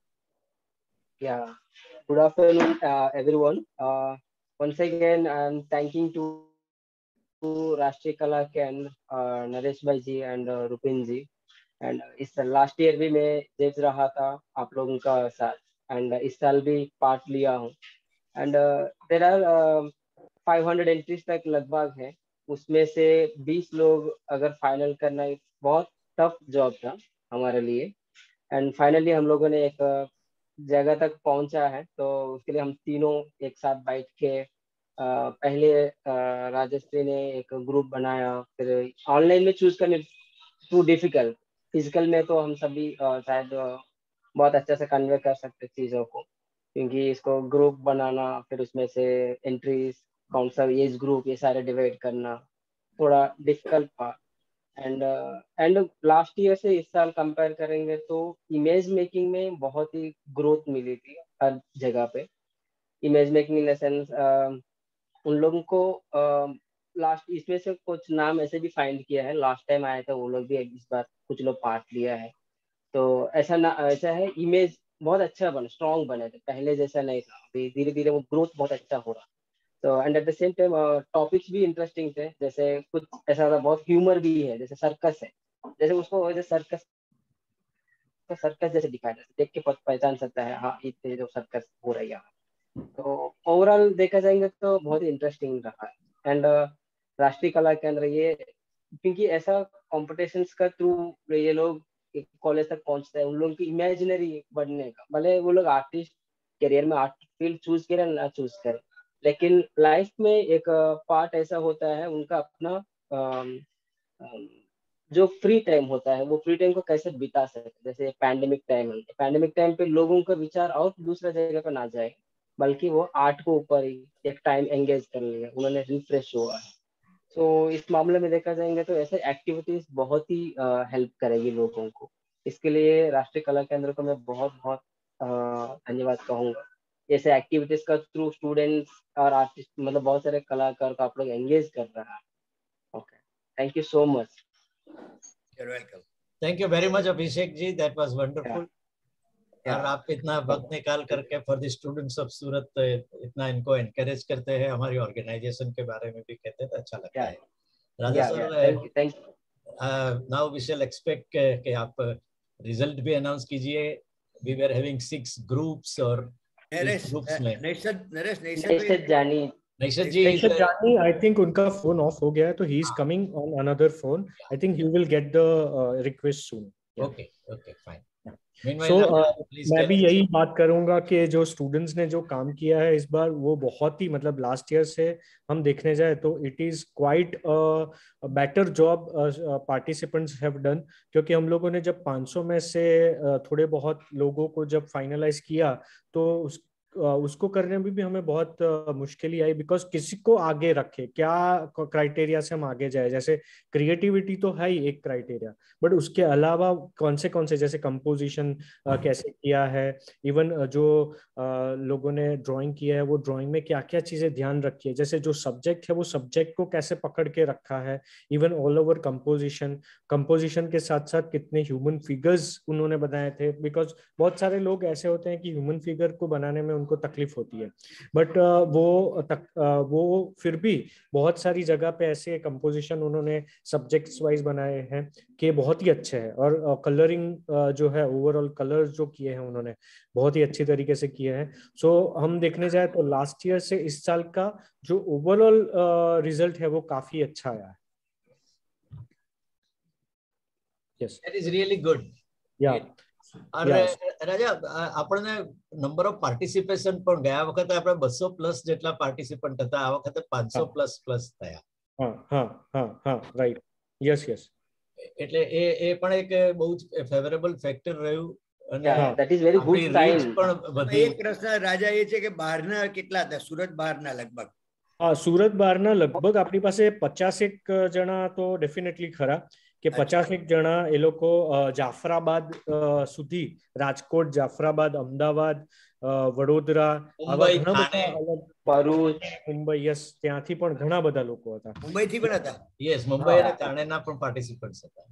Yeah, good afternoon everyone. once again I am thanking to राष्ट्रीय कला केंद्र uh, नरेश भाई जी एंड रुपिन जी. एंड इस लास्ट ईयर भी मैं देख रहा था आप लोगों का साथ, एंड इस साल भी पार्ट लिया हूँ. And there are five hundred entries तक लगभग है. उसमें से बीस लोग अगर फाइनल करना बहुत टफ जॉब था हमारे लिए. एंड फाइनली हम लोगों ने एक जगह तक पहुंचा है. तो उसके लिए हम तीनों एक साथ बैठ के Uh, पहले uh, राजश्री ने एक ग्रुप बनाया. फिर ऑनलाइन में चूज करने टू डिफिकल्ट. फिजिकल में तो हम सभी uh, शायद uh, बहुत अच्छे से कन्वे कर सकते चीज़ों को, क्योंकि इसको ग्रुप बनाना, फिर उसमें से एंट्रीज, कौन सा एज ग्रुप, ये सारे डिवाइड करना थोड़ा डिफिकल्ट था. एंड एंड लास्ट ईयर से इस साल कंपेयर करेंगे तो इमेज मेकिंग में बहुत ही ग्रोथ मिली थी हर जगह पे. Image making in the sense उन लोगों को लास्ट uh, इसमें से कुछ नाम ऐसे भी फाइंड किया है. लास्ट टाइम आया था वो लोग भी इस बार कुछ लोग पार्ट लिया है. तो ऐसा ना ऐसा है, इमेज बहुत अच्छा बना, स्ट्रॉन्ग बने थे, पहले जैसा नहीं था. अभी धीरे धीरे वो ग्रोथ बहुत अच्छा हो रहा. तो and at the same time topics भी इंटरेस्टिंग थे. जैसे कुछ ऐसा था, बहुत ह्यूमर भी है. जैसे सर्कस है, जैसे उसको वैसे सर्कस तो सर्कस जैसे दिखाया जाता है, देख के पहचान सकता है हाँ इतने जो सर्कस हो रही है. तो ओवरऑल देखा जाएंगे तो बहुत ही इंटरेस्टिंग रहा है. एंड uh, राष्ट्रीय कला केंद्र ये, क्योंकि ऐसा कॉम्पिटिशन्स का थ्रू ये लोग कॉलेज तक पहुंचते हैं, उन लोगों की इमेजिनरी बढ़ने का. भले वो लोग आर्टिस्ट करियर में आर्ट फील्ड चूज करें ना चूज करें, लेकिन लाइफ में एक पार्ट ऐसा होता है उनका अपना um, um, जो फ्री टाइम होता है, वो फ्री टाइम को कैसे बिता सकते. जैसे पैंडेमिक टाइम है, पैंडेमिक टाइम पे लोगों का विचार और दूसरा जगह पर ना जाए, बल्कि वो आर्ट को ऊपर ही एक टाइम एंगेज कर लिया, उन्होंने रिफ्रेश हुआ है. तो इस मामले में देखा जाएंगे तो ऐसे एक्टिविटीज बहुत ही हेल्प करेगी लोगों को. इसके लिए राष्ट्रीय कला केंद्र को मैं बहुत बहुत धन्यवाद कहूँगा. ऐसे एक्टिविटीज का थ्रू स्टूडेंट्स और आर्टिस्ट, मतलब बहुत सारे कलाकार को आप लोग एंगेज कर रहा है. Okay, thank you so much. You are welcome. Thank you very much Abhishek ji, that was wonderful. और आप इतना वक्त निकाल करके for the students of Surat इतना इनको एनकरेज करते हैं, हमारी ऑर्गेनाइजेशन के बारे में भी कहते हैं, तो अच्छा लगता है. Raja sir, now we shall expect कि आप रिजल्ट भी अनाउंस कीजिए. We were having six groups और ग्रुप्स में नरेश नरेश नरेश जानी नैशद जी, नैशद जानी, आई थिंक उनका फोन ऑफ हो गया है, तो he is coming on another phone. I think he will get the request soon. Okay okay fine. So so, uh, मैं भी यही बात करूंगा कि जो स्टूडेंट्स ने जो काम किया है इस बार, वो बहुत ही, मतलब लास्ट ईयर से हम देखने जाए तो it is quite better job participants have done. क्योंकि हम लोगों ने जब पाँच सौ में से uh, थोड़े बहुत लोगों को जब फाइनलाइज किया, तो उस उसको करने में भी हमें बहुत मुश्किल ही आई. बिकॉज किसी को आगे रखे, क्या क्राइटेरिया से हम आगे जाए. जैसे क्रिएटिविटी तो है ही एक क्राइटेरिया, बट उसके अलावा कौन से कौन से, जैसे कंपोजिशन कैसे किया है, इवन जो आ, लोगों ने ड्राइंग किया है वो ड्राइंग में क्या क्या चीजें ध्यान रखी है. जैसे जो सब्जेक्ट है वो सब्जेक्ट को कैसे पकड़ के रखा है. Even all over composition composition के साथ साथ कितने ह्यूमन फिगर्स उन्होंने बनाए थे. बिकॉज बहुत सारे लोग ऐसे होते हैं कि ह्यूमन फिगर को बनाने में उनको तकलीफ होती है, बट वो तक, वो फिर भी बहुत सारी जगह पे ऐसे कंपोजिशन उन्होंने सब्जेक्ट्स वाइज बनाए हैं कि बहुत ही अच्छे हैं, और कलरिंग जो है ओवरऑल कलर्स जो किए हैं उन्होंने बहुत ही अच्छी तरीके से किए हैं। सो so, हम देखने जाए तो लास्ट ईयर से इस साल का जो ओवरऑल रिजल्ट है वो काफी अच्छा आया है। Yes. That is really good. Yeah. અરે રાજા, આપણને નંબર ઓફ પાર્ટિસિપેશન પણ ગયા વખતે આપણે બસો પ્લસ જેટલા પાર્ટિસિપન્ટ હતા, આ વખતે પાંચસો પ્લસ પ્લસ થયા. હા હા હા હા રાઈટ. Yes yes. એટલે એ એ પણ એક બહુ જ ફેવરેબલ ફેક્ટર રહ્યું. Yeah, that is very good sign. એક પ્રશ્ન રાજા એ છે કે બહારના કેટલા હતા? સુરત બહારના લગભગ. હા, સુરત બહારના લગભગ આપણી પાસે પચાસેક જણા તો ડેફિનેટલી ખરા કે પચાસેક જણા એ લોકો જાફરાબાદ સુધી, રાજકોટ, જાફરાબાદ, અમદાવાદ, વડોદરા, આવા ઘણા બધા અલગ, ભરૂચ, મુંબઈ, યસ, ત્યાંથી પણ ઘણા બધા લોકો હતા. મુંબઈથી પણ હતા. યસ, મુંબઈ અને થાણેના પણ પાર્ટિસિપન્ટ્સ હતા.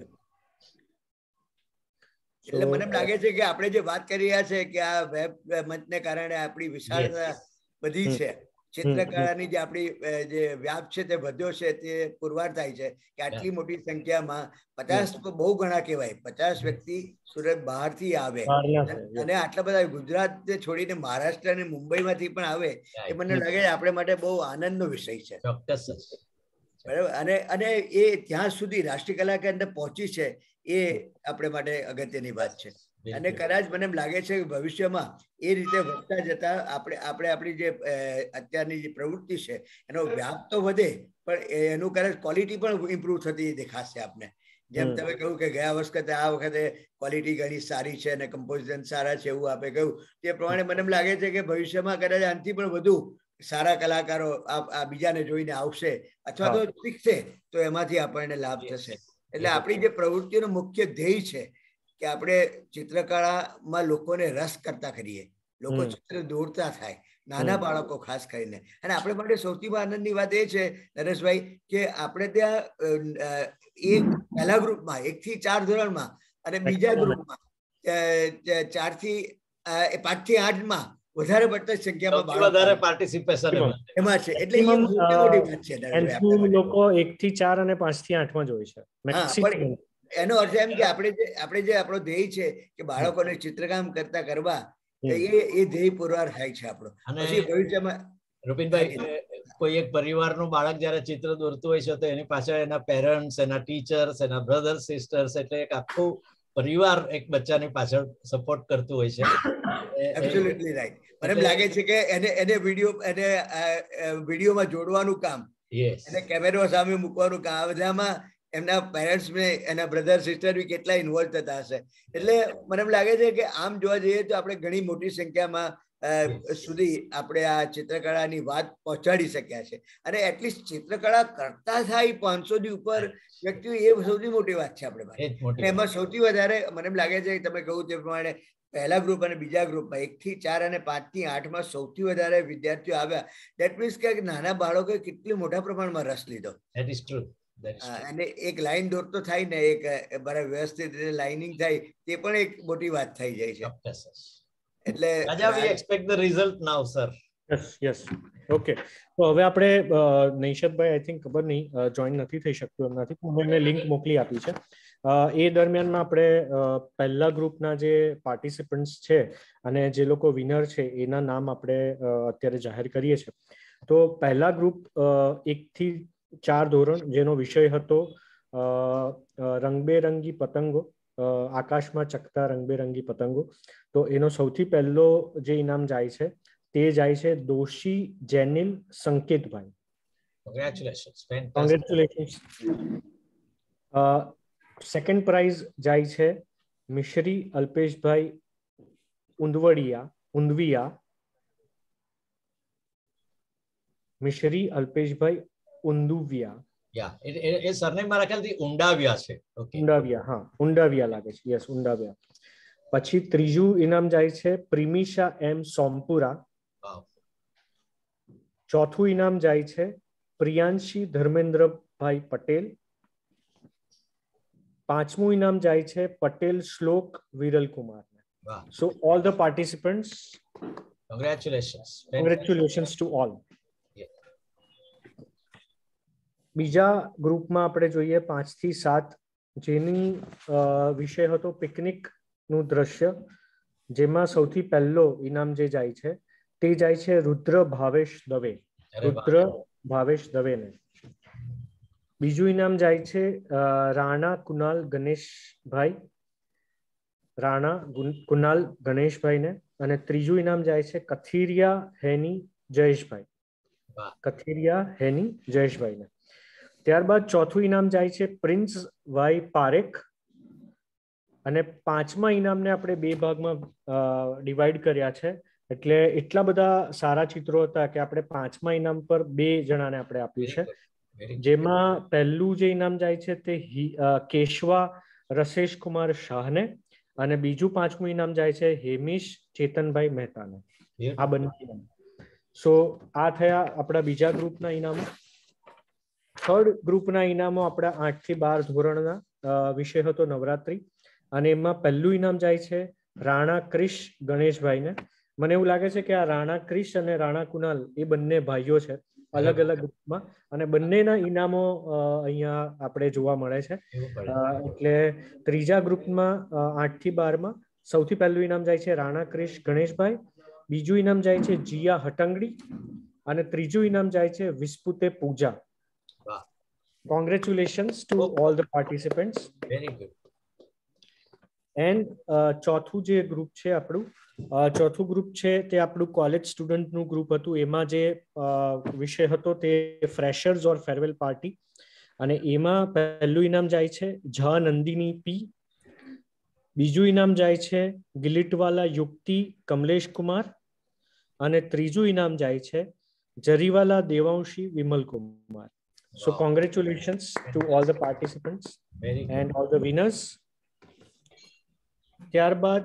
એટલે મને લાગે છે કે આપણે જે વાત કરી રહ્યા છે કે આ વેબ મંચને કારણે આપણી વિશાળતા બધી છે, ચિત્રકળાની જે આપણી જે વ્યાપ છે તે વધ્યો છે, તે પુરવાર થાય છે કે આટલી મોટી સંખ્યામાં પચાસ બહુ ઘણા કહેવાય, પચાસ વ્યક્તિ સુરત બહારથી આવે અને આટલા બધા ગુજરાત છોડીને મહારાષ્ટ્ર અને મુંબઈમાંથી પણ આવે, એ મને લાગે આપણે માટે બહુ આનંદનો વિષય છે. બરાબર. અને અને એ ત્યાં સુધી રાષ્ટ્રીય કલા કેન્દ્ર પહોંચી છે એ આપણે માટે અગત્યની વાત છે. અને કદાચ મને એમ લાગે છે કે ભવિષ્યમાં એ રીતે વધતા જતા આપણે આપણે આપણી જે અત્યારની જે પ્રવૃત્તિ છે એનો વ્યાપ તો વધે, પણ એનું કદાચ ક્વોલિટી પણ ઇમ્પ્રુવ થતી દેખાશે આપને. જેમ તમે કહ્યું કે ગયા વર્ષ કરતા આ વખતે ક્વોલિટી ઘણી સારી છે અને કમ્પોઝિશન સારા છે એવું આપણે કહ્યું, તે પ્રમાણે મને એમ લાગે છે કે ભવિષ્યમાં કદાચ આનાથી પણ વધુ સારા કલાકારો આ બીજાને જોઈને આવશે અથવા તો શીખશે, તો એમાંથી આપણને લાભ થશે. એટલે આપણી જે પ્રવૃત્તિનો મુખ્ય ધ્યેય છે કે આપણે ચિત્રકળામાં લોકોને રસ કરતા કરીએ, લોકો ચિત્ર દોરતા થાય, નાના બાળકો ખાસ કરીને. અને આપણે માટે સૌથી આનંદની વાત એ છે નરેશભાઈ કે આપણે ત્યાં એક પહેલા ગ્રુપમાં એક થી ચાર ધોરણમાં અને બીજા ગ્રુપમાં ચાર થી પાંચ થી આઠમાં વધારે પડતા સંખ્યામાં વધારે પાર્ટિસિપેશન એમાં છે. એટલે એ મોટી મોટી વાત છે. લોકો એક થી ચાર અને પાંચ થી આઠ માં જ હોય છે. એનો અર્થ એમ કે આપણે જે આપણે જે આપણો ધ્યેય છે કે બાળકોને ચિત્રકામ કરતા કરવા, એ એ ધ્યેય પુરવાર થાય છે આપણો. પછી ભવિષ્યમાં રૂપિનભાઈ, કોઈ એક પરિવારનું બાળક જયારે ચિત્ર દોરતું હોય છે તો એની પાછળ એના પેરેન્ટ્સ, એના ટીચર્સ, એના બ્રધર્સ, સિસ્ટર્સ, એટલે એક આખું પરિવાર એક બચ્ચાની પાછળ સપોર્ટ કરતું હોય છે. Absolutely right. મને એમ લાગે છે કે એને એને વિડીયો એને વિડીયોમાં જોડવાનું કામ, એને કેમેરા સામે મૂકવાનું કામ, આ બધામાં એમના પેરેન્ટ્સ ને એના બ્રધર સિસ્ટર બી કેટલા ઇન્વોલ્વ થતા હશે. એટલે મને એમ લાગે છે કે આમ જોવા જઈએ તો આપણે ઘણી મોટી સંખ્યામાં સુધી આપણે આ ચિત્રકળાની વાત પહોંચાડી શક્યા છે. અને એટલીસ્ટ ચિત્રકળા કરતા થાય પાંચસો ની ઉપર વ્યક્તિઓ, એ સૌથી મોટી વાત છે આપણે માટે. એમાં સૌથી વધારે મને એમ લાગે છે કે તમે કહ્યું તે પ્રમાણે પહેલા ગ્રુપ અને બીજા ગ્રુપમાં એક થી ચાર અને પાંચ થી આઠ માં સૌથી વધારે વિદ્યાર્થીઓ આવ્યા. દેટ મીન્સ કે નાના બાળકોએ કેટલી મોટા પ્રમાણમાં રસ લીધો. That is true. અને એક લાઈન દોરતો થાય ને, એક બરાબર વ્યવસ્થિત રીતે લાઇનિંગ થાય, તે પણ એક મોટી વાત થઈ જાય છે. એટલે રાજા, we expect the result now, sir. Yes, yes. Okay. તો હવે આપણે નૈશદભાઈ આઈ થિંક ખબર નહીં જોઈન નથી થઈ શકતું એમનાથી, હું એમને લિંક મોકલી આપી છે. એ દરમિયાનમાં આપણે પહેલા ગ્રુપના જે પાર્ટિસિપન્ટ્સ છે અને જે લોકો વિનર છે એના નામ આપણે અત્યારે જાહેર કરીએ છીએ. તો પહેલા ગ્રુપ એક થી ચાર ધોરણ, જેનો વિષય હતો રંગબેરંગી પતંગો, આકાશમાં ચકતા રંગબેરંગી પતંગો. તો એનો સૌથી પહેલો જે ઇનામ જાય છે તે જાય છે દોશી જેનિલ સંકેતભાઈ. Congratulations. Congratulations. સેકન્ડ પ્રાઇઝ જાય છે મિશ્રી અલ્પેશભાઈ ઉંદવડિયા ઉંદવિયા મિશ્રી અલ્પેશભાઈ ઉંદુવિયા. યા એ સરનેમ મારા ખ્યાલથી ઉંડાવિયા છે. ઓકે, ઉંડાવિયા. હા, ઉંડાવિયા લાગે છે. યસ, ઉંડાવિયા. પછી ત્રીજું ઇનામ જાય છે પ્રિમિશા એમ સોમપુરા. ચોથું ઇનામ જાય છે પ્રિયાંશી ધર્મેન્દ્રભાઈ પટેલ. પાંચમું ઇનામ જાય છે Patel Shlok Viral Kumar. So all the participants Congratulations. Congratulations to all. Yeah. બીજા ગ્રુપમાં આપણે જોઈએ પાંચ થી સાત, જેની વિષય હતો પિકનિક નું દ્રશ્ય, જેમાં સૌથી પહેલો ઇનામ જે જાય છે તે જાય છે રુદ્ર ભાવેશ દવે. રુદ્ર ભાવેશ દવેને. બીજું ઇનામ જાય છે રાણા કુનાલ ગણેશભાઈ, રાણા કુનાલ ગણેશભાઈને. અને ત્રીજું ઇનામ જાય છે કથિરિયા હેની જયેશભાઈ, કથિરિયા હેની જયેશભાઈને. ત્યારબાદ ચોથું ઇનામ જાય છે પ્રિન્સ વાય પારેખ. અને પાંચમા ઇનામને આપણે બે ભાગમાં ડિવાઈડ કર્યા છે, એટલે એટલા બધા સારા ચિત્રો હતા કે આપણે પાંચમા ઇનામ પર બે જણાને આપણે આપ્યું છે. જેમાં પહેલું જે ઇનામ જાય છે તે કેશવા રસેશ કુમાર શાહને, અને બીજું પાંચમું ઇનામ જાય છે હેમિશ ચેતનભાઈ મહેતાને. આ બંને ઇનામ. સો આ થયા આપણા બીજા ગ્રુપના ઇનામો. થર્ડ ગ્રુપના ઇનામો આપણા આઠ થી બાર ધોરણના વિષય હતો નવરાત્રી, અને એમાં પહેલું ઇનામ જાય છે રાણા ક્રિશ ગણેશભાઈને. મને એવું લાગે છે કે આ રાણા ક્રિશ અને રાણા કુનાલ એ બંને ભાઈઓ છે, અલગ અલગ ગ્રુપમાં, અને બંનેના ઇનામો અહીંયા આપણે જોવા મળે છે. એટલે ત્રીજા ગ્રુપમાં આઠ થી બાર માં સૌથી પહેલું ઇનામ જાય છે રાણા ક્રિશ ગણેશભાઈ, બીજું ઇનામ જાય છે જીયા હટંગડી, અને ત્રીજું ઇનામ જાય છે વિસ્પુતે પૂજા. Congratulations to all the participants. Very good. And ચોથું જે ગ્રુપ છે આપણું, ચોથું ગ્રુપ છે તે આપણું કોલેજ સ્ટુડન્ટનું ગ્રુપ હતું. એમાં જે વિષય હતો તે ફ્રેશર્સ ઓર ફેરવેલ પાર્ટી, અને એમાં પહેલું ઇનામ જાય છે ઝ નંદિની પી, બીજું ઇનામ જાય છે ગિલિટવાલા યુક્તિ કમલેશ કુમાર, અને ત્રીજું ઇનામ જાય છે Jariwala Devanshi Vimal Kumar. So congratulations to all the participants and all the winners. ત્યારબાદ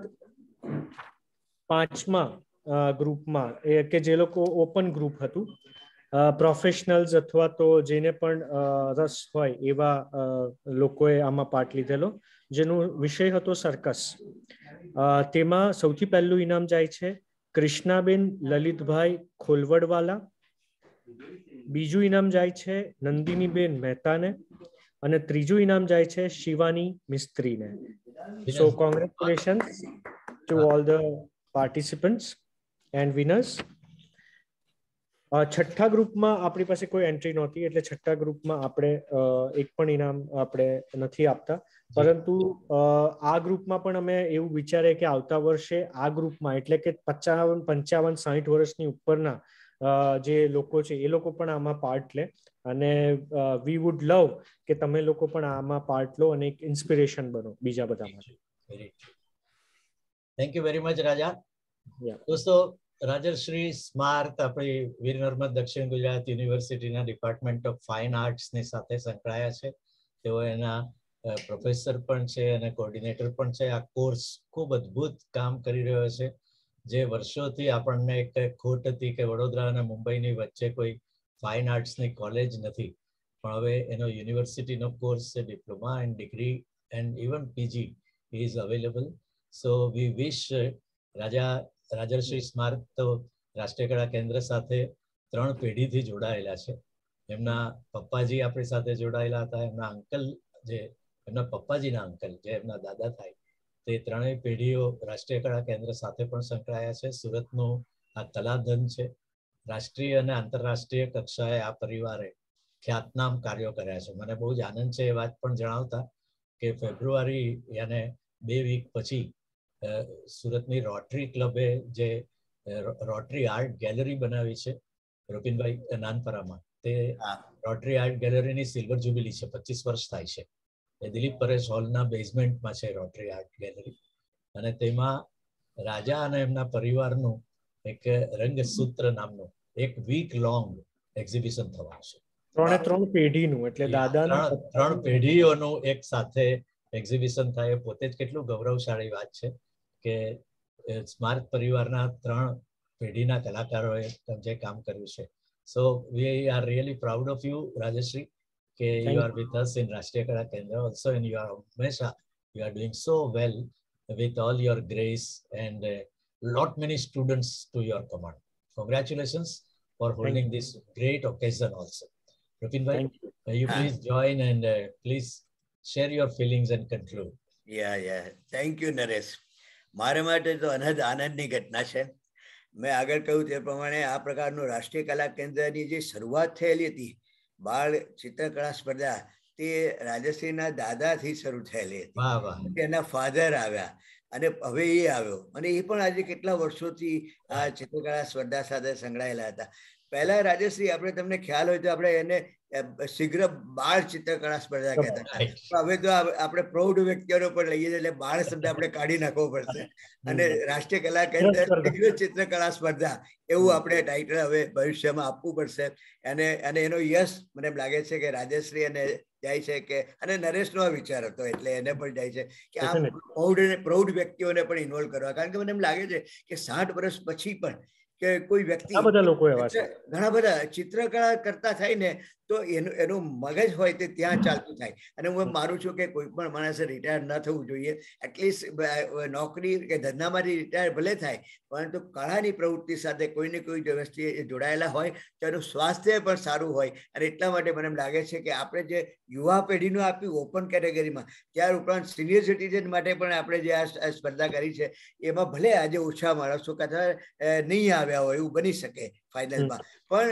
પાંચમા ગ્રુપમાં કે જે લોકો ઓપન ગ્રુપ હતું, પ્રોફેશનલ્સ અથવા તો જેને પણ રસ હોય એવા લોકોએ આમાં પાર્ટ લીધેલો, જેનો વિષય હતો સર્કસ. તેમાં સૌથી પહેલું ઇનામ જાય છે કૃષ્ણાબેન લલિતભાઈ ખોલવડવાલા, બીજું ઇનામ જાય છે નંદિનીબેન મહેતાને, અને ત્રીજું ઇનામ જાય છે Shivani મિસ્ત્રીને. So congratulations to all the participants and winners. છઠ્ઠા ગ્રુપમાં આપણી પાસે કોઈ એન્ટ્રી નહોતી, એટલે છઠ્ઠા ગ્રુપમાં આપણે એક પણ ઇનામ આપણે નથી આપતા, પરંતુ આ ગ્રુપમાં પણ અમે એવું વિચારે કે આવતા વર્ષે આ ગ્રુપમાં એટલે કે પચાવન પંચાવન સાઠ વર્ષની ઉપરના જે લોકો છે એ લોકો પણ આમાં પાર્ટ લે, અને વી વુડ લવ કે તમે લોકો પણ આમાં પાર્ટ લો અને એક ઇન્સ્પિરેશન બનો બીજા બધા માટે. Thank you very much Raja. દોસ્તો, રાજશ્રી સ્માર્ત આપણી વીર નર્મદ દક્ષિણ ગુજરાત યુનિવર્સિટીના ડિપાર્ટમેન્ટ ઓફ ફાઇન આર્ટ્સની સાથે સંકળાયા છે. તેઓ એના પ્રોફેસર પણ છે અને કોર્ડિનેટર પણ છે. આ કોર્સ ખૂબ અદ્ભુત કામ કરી રહ્યો છે, જે વર્ષોથી આપણને એક ખોટ હતી કે વડોદરા અને મુંબઈની વચ્ચે કોઈ ફાઇન આર્ટ્સની કોલેજ નથી, પણ હવે એનો યુનિવર્સિટીનો કોર્સ છે, diploma and degree and even PG is available. So we wish Raja Rajshree Smart તો રાષ્ટ્રીય કળા કેન્દ્ર સાથે ત્રણ પેઢીથી જોડાયેલા છે. એમના પપ્પાજી આપણી સાથે જોડાયેલા હતા, એમના અંકલ જે એમના પપ્પાજીના અંકલ જે એમના દાદા થાય, તે ત્રણેય પેઢીઓ રાષ્ટ્રીય કળા કેન્દ્ર સાથે પણ સંકળાયા છે. સુરતનું આ કલાધન છે. રાષ્ટ્રીય અને આંતરરાષ્ટ્રીય કક્ષાએ આ પરિવારે ખ્યાતનામ કાર્યો કર્યા છે. મને બહુ જ આનંદ છે એ વાત પણ જણાવતા કે ફેબ્રુઆરી યાને બે વીક પછી સુરતની રોટરી ક્લબે જે રોટરી આર્ટ ગેલેરી બનાવી છે રૂપિનભાઈ નાનપરામાં, તે રોટરી આર્ટ ગેલેરીની સિલ્વર જ્યુબિલી છે, પચીસ વર્ષ થાય છે. એ દિલીપ પરેશ હોલના બેઝમેન્ટમાં છે રોટરી આર્ટ ગેલેરી, અને તેમાં રાજા અને એમના પરિવારનું એક રંગસૂત્ર નામનું એક વીક લોંગ એક્ઝિબિશન થવાનું છે. ત્રણે ત્રણ પેઢીનું, એટલે દાદાના ત્રણ પેઢીઓનું એક સાથે એક્ઝિબિશન થાય. પોતે જ કેટલું ગૌરવશાળી વાત છે કે સ્માર્ત પરિવારના ત્રણ પેઢીના કલાકારોએ જે કામ કર્યું છે. So we are really proud of you Rajshree કે you are with us in Rashtriya કળા Kendra also, and you are હંમેશા you are doing so well with all your grace and uh, lot many students to your command. Congratulations for holding this great occasion also. Rupin bhai, may you please join and uh, please share your feelings and conclude. Yeah, yeah. Thank you, Naresh. મારા માટે તો અનહદ આનંદની ઘટના છે. મેં આગળ કહ્યું તે પ્રમાણે આ પ્રકારનું રાષ્ટ્રીય કલા કેન્દ્રની જે શરૂઆત થયેલી હતી બાળ ચિત્રકળા સ્પર્ધા તે રાજશ્રીના દાદાથી શરૂ થયેલી હતી. વાહ વાહ. એના ફાધર આવ્યા અને હવે એ આવ્યો અને એ પણ આજે કેટલા વર્ષોથી આ ચિત્રકળા સ્પર્ધા સાથે સંકળાયેલા હતા. પહેલા રાજશ્રી આપણે તમને ખ્યાલ હોય તો આપણે એને શીઘ્ર બાળ ચિત્રકળા સ્પર્ધા કહેતા. હવે તો આપણે પ્રૌઢ વ્યક્તિઓનો પણ લઈએ એટલે બાળ શબ્દ આપણે કાઢી નાખવો પડશે અને રાષ્ટ્રીય કલા કેન્દ્ર શીઘ્ર ચિત્રકળા સ્પર્ધા એવું આપણે ટાઇટલ હવે ભવિષ્યમાં આપવું પડશે. અને અને એનો યશ મને એમ લાગે છે કે રાજશ્રી અને જાય છે કે અને નરેશનો આ વિચાર હતો એટલે એને પણ જાય છે કે આ પ્રૌઢ પ્રૌઢ વ્યક્તિઓને પણ ઇન્વોલ્વ કરવા. કારણ કે મને એમ લાગે છે કે સાઠ વર્ષ પછી પણ કે કોઈ વ્યક્તિ બધા લોકો એવા છે ઘણા બધા ચિત્રકળા કરતા થાય ને તો એનું એનું મગજ હોય તે ત્યાં ચાલતું થાય. અને હું એમ માનું છું કે કોઈ પણ માણસે રિટાયર ન થવું જોઈએ. એટલીસ્ટ નોકરી કે ધંધામાંથી રિટાયર ભલે થાય પરંતુ કળાની પ્રવૃત્તિ સાથે કોઈને કોઈ વ્યવસ્થિત જોડાયેલા હોય તો એનું સ્વાસ્થ્ય પણ સારું હોય. અને એટલા માટે મને એમ લાગે છે કે આપણે જે યુવા પેઢીનું આપ્યું ઓપન કેટેગરીમાં ત્યાર ઉપરાંત સિનિયર સિટીઝન માટે પણ આપણે જે આ સ્પર્ધા કરી છે એમાં ભલે આજે ઓછા માણસો કદાચ નહીં આવ્યા હોય એવું બની શકે ફાઇનલમાં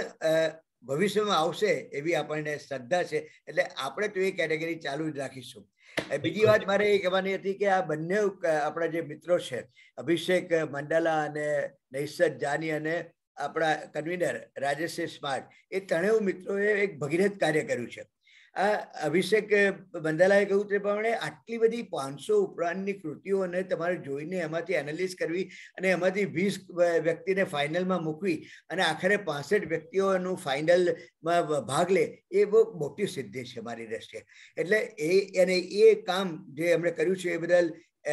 પણ ભવિષ્યમાં આવશે એવી આપણને શ્રદ્ધા છે. એટલે આપણે તો એ કેટેગરી ચાલુ જ રાખીશું. બીજી વાત મારે એ કહેવાની હતી કે આ બંને આપણા જે મિત્રો છે અભિષેક મંડાલા અને નૈસદ જાની અને આપણા કન્વીનર રાજેશ સ્માર્ટ એ ત્રણેય મિત્રોએ એક ભગીરથ કાર્ય કર્યું છે. આ અભિષેક બંધાલાએ કહ્યું તે પ્રમાણે આટલી બધી પાંચસો ઉપરાંતની કૃતિઓને તમારે જોઈને એમાંથી એનાલિસ કરવી અને એમાંથી વીસ વ્યક્તિને ફાઇનલમાં મૂકવી અને આખરે પાસઠ વ્યક્તિઓનું ફાઇનલમાં ભાગ લે એ બહુ મોટી સિદ્ધિ છે મારી દ્રષ્ટિએ. એટલે એ અને એ કામ જે એમણે કર્યું છે એ બદલ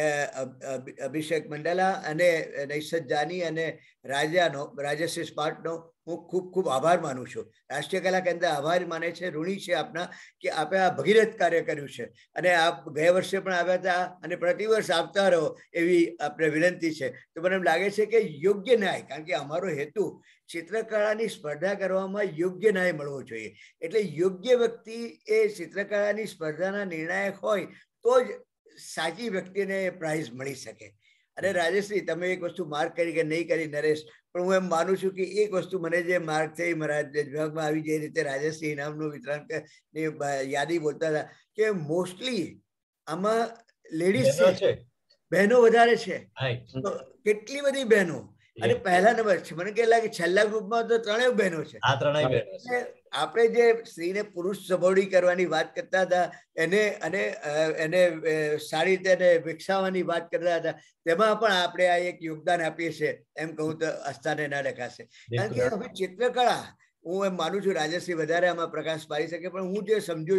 અભિષેક મંડાલા અને નૈસદ જાની અને રાજાનો રાજેશ સ્માર્ટનો હું ખૂબ ખૂબ આભાર માનું છું. રાષ્ટ્રીય કલા કેન્દ્ર આભાર માને છે, ઋણી છે આપના કે આપણે આ ભગીરથ કાર્ય કર્યું છે. અને આપ ગયા વર્ષે પણ આવ્યા હતા અને પ્રતિવર્ષ આવતા રહો એવી આપણે વિનંતી છે. તો મને એમ લાગે છે કે યોગ્ય ન્યાય, કારણ કે અમારો હેતુ ચિત્રકળાની સ્પર્ધા કરવામાં યોગ્ય ન્યાય મળવો જોઈએ. એટલે યોગ્ય વ્યક્તિ એ ચિત્રકળાની સ્પર્ધાના નિર્ણાયક હોય તો જ સાચી વ્યક્તિને પ્રાઇઝ મળી શકે. અને રાજેશ્રી તમે એક વસ્તુ માર્ક કરી કે નહીં કરી નરેશ, પણ હું એમ માનું છું કે એક વસ્તુ મને જે માર્ક થઈ મારા વિભાગમાં આવી જે રીતે રાજેશ્રી ઇનામનું વિતરણ યાદી બોલતા હતા કે મોસ્ટલી આમાં લેડીઝ છે, બહેનો વધારે છે. કેટલી બધી બહેનો અને પહેલા નંબર છે. મને કે લાગે છેલ્લા ગ્રુપમાં તો ત્રણેય બહેનો છે. આ ત્રણેય બહેનો છે. આપણે જે સ્ત્રીને પુરુષ સબોડી કરવાની વાત કરતા હતા એને અને એને સારી રીતે એને વિકસાવવાની વાત કરતા હતા તેમાં પણ આપણે આ એક યોગદાન આપીએ છીએ એમ કહું તો અસ્થાને ના ડકાશે. કારણ કે હવે ચિત્રકળા હું એમ માનું છું રાજેશ્રી વધારે આમાં પ્રકાશ પાડી શકે, પણ હું જે સમજુ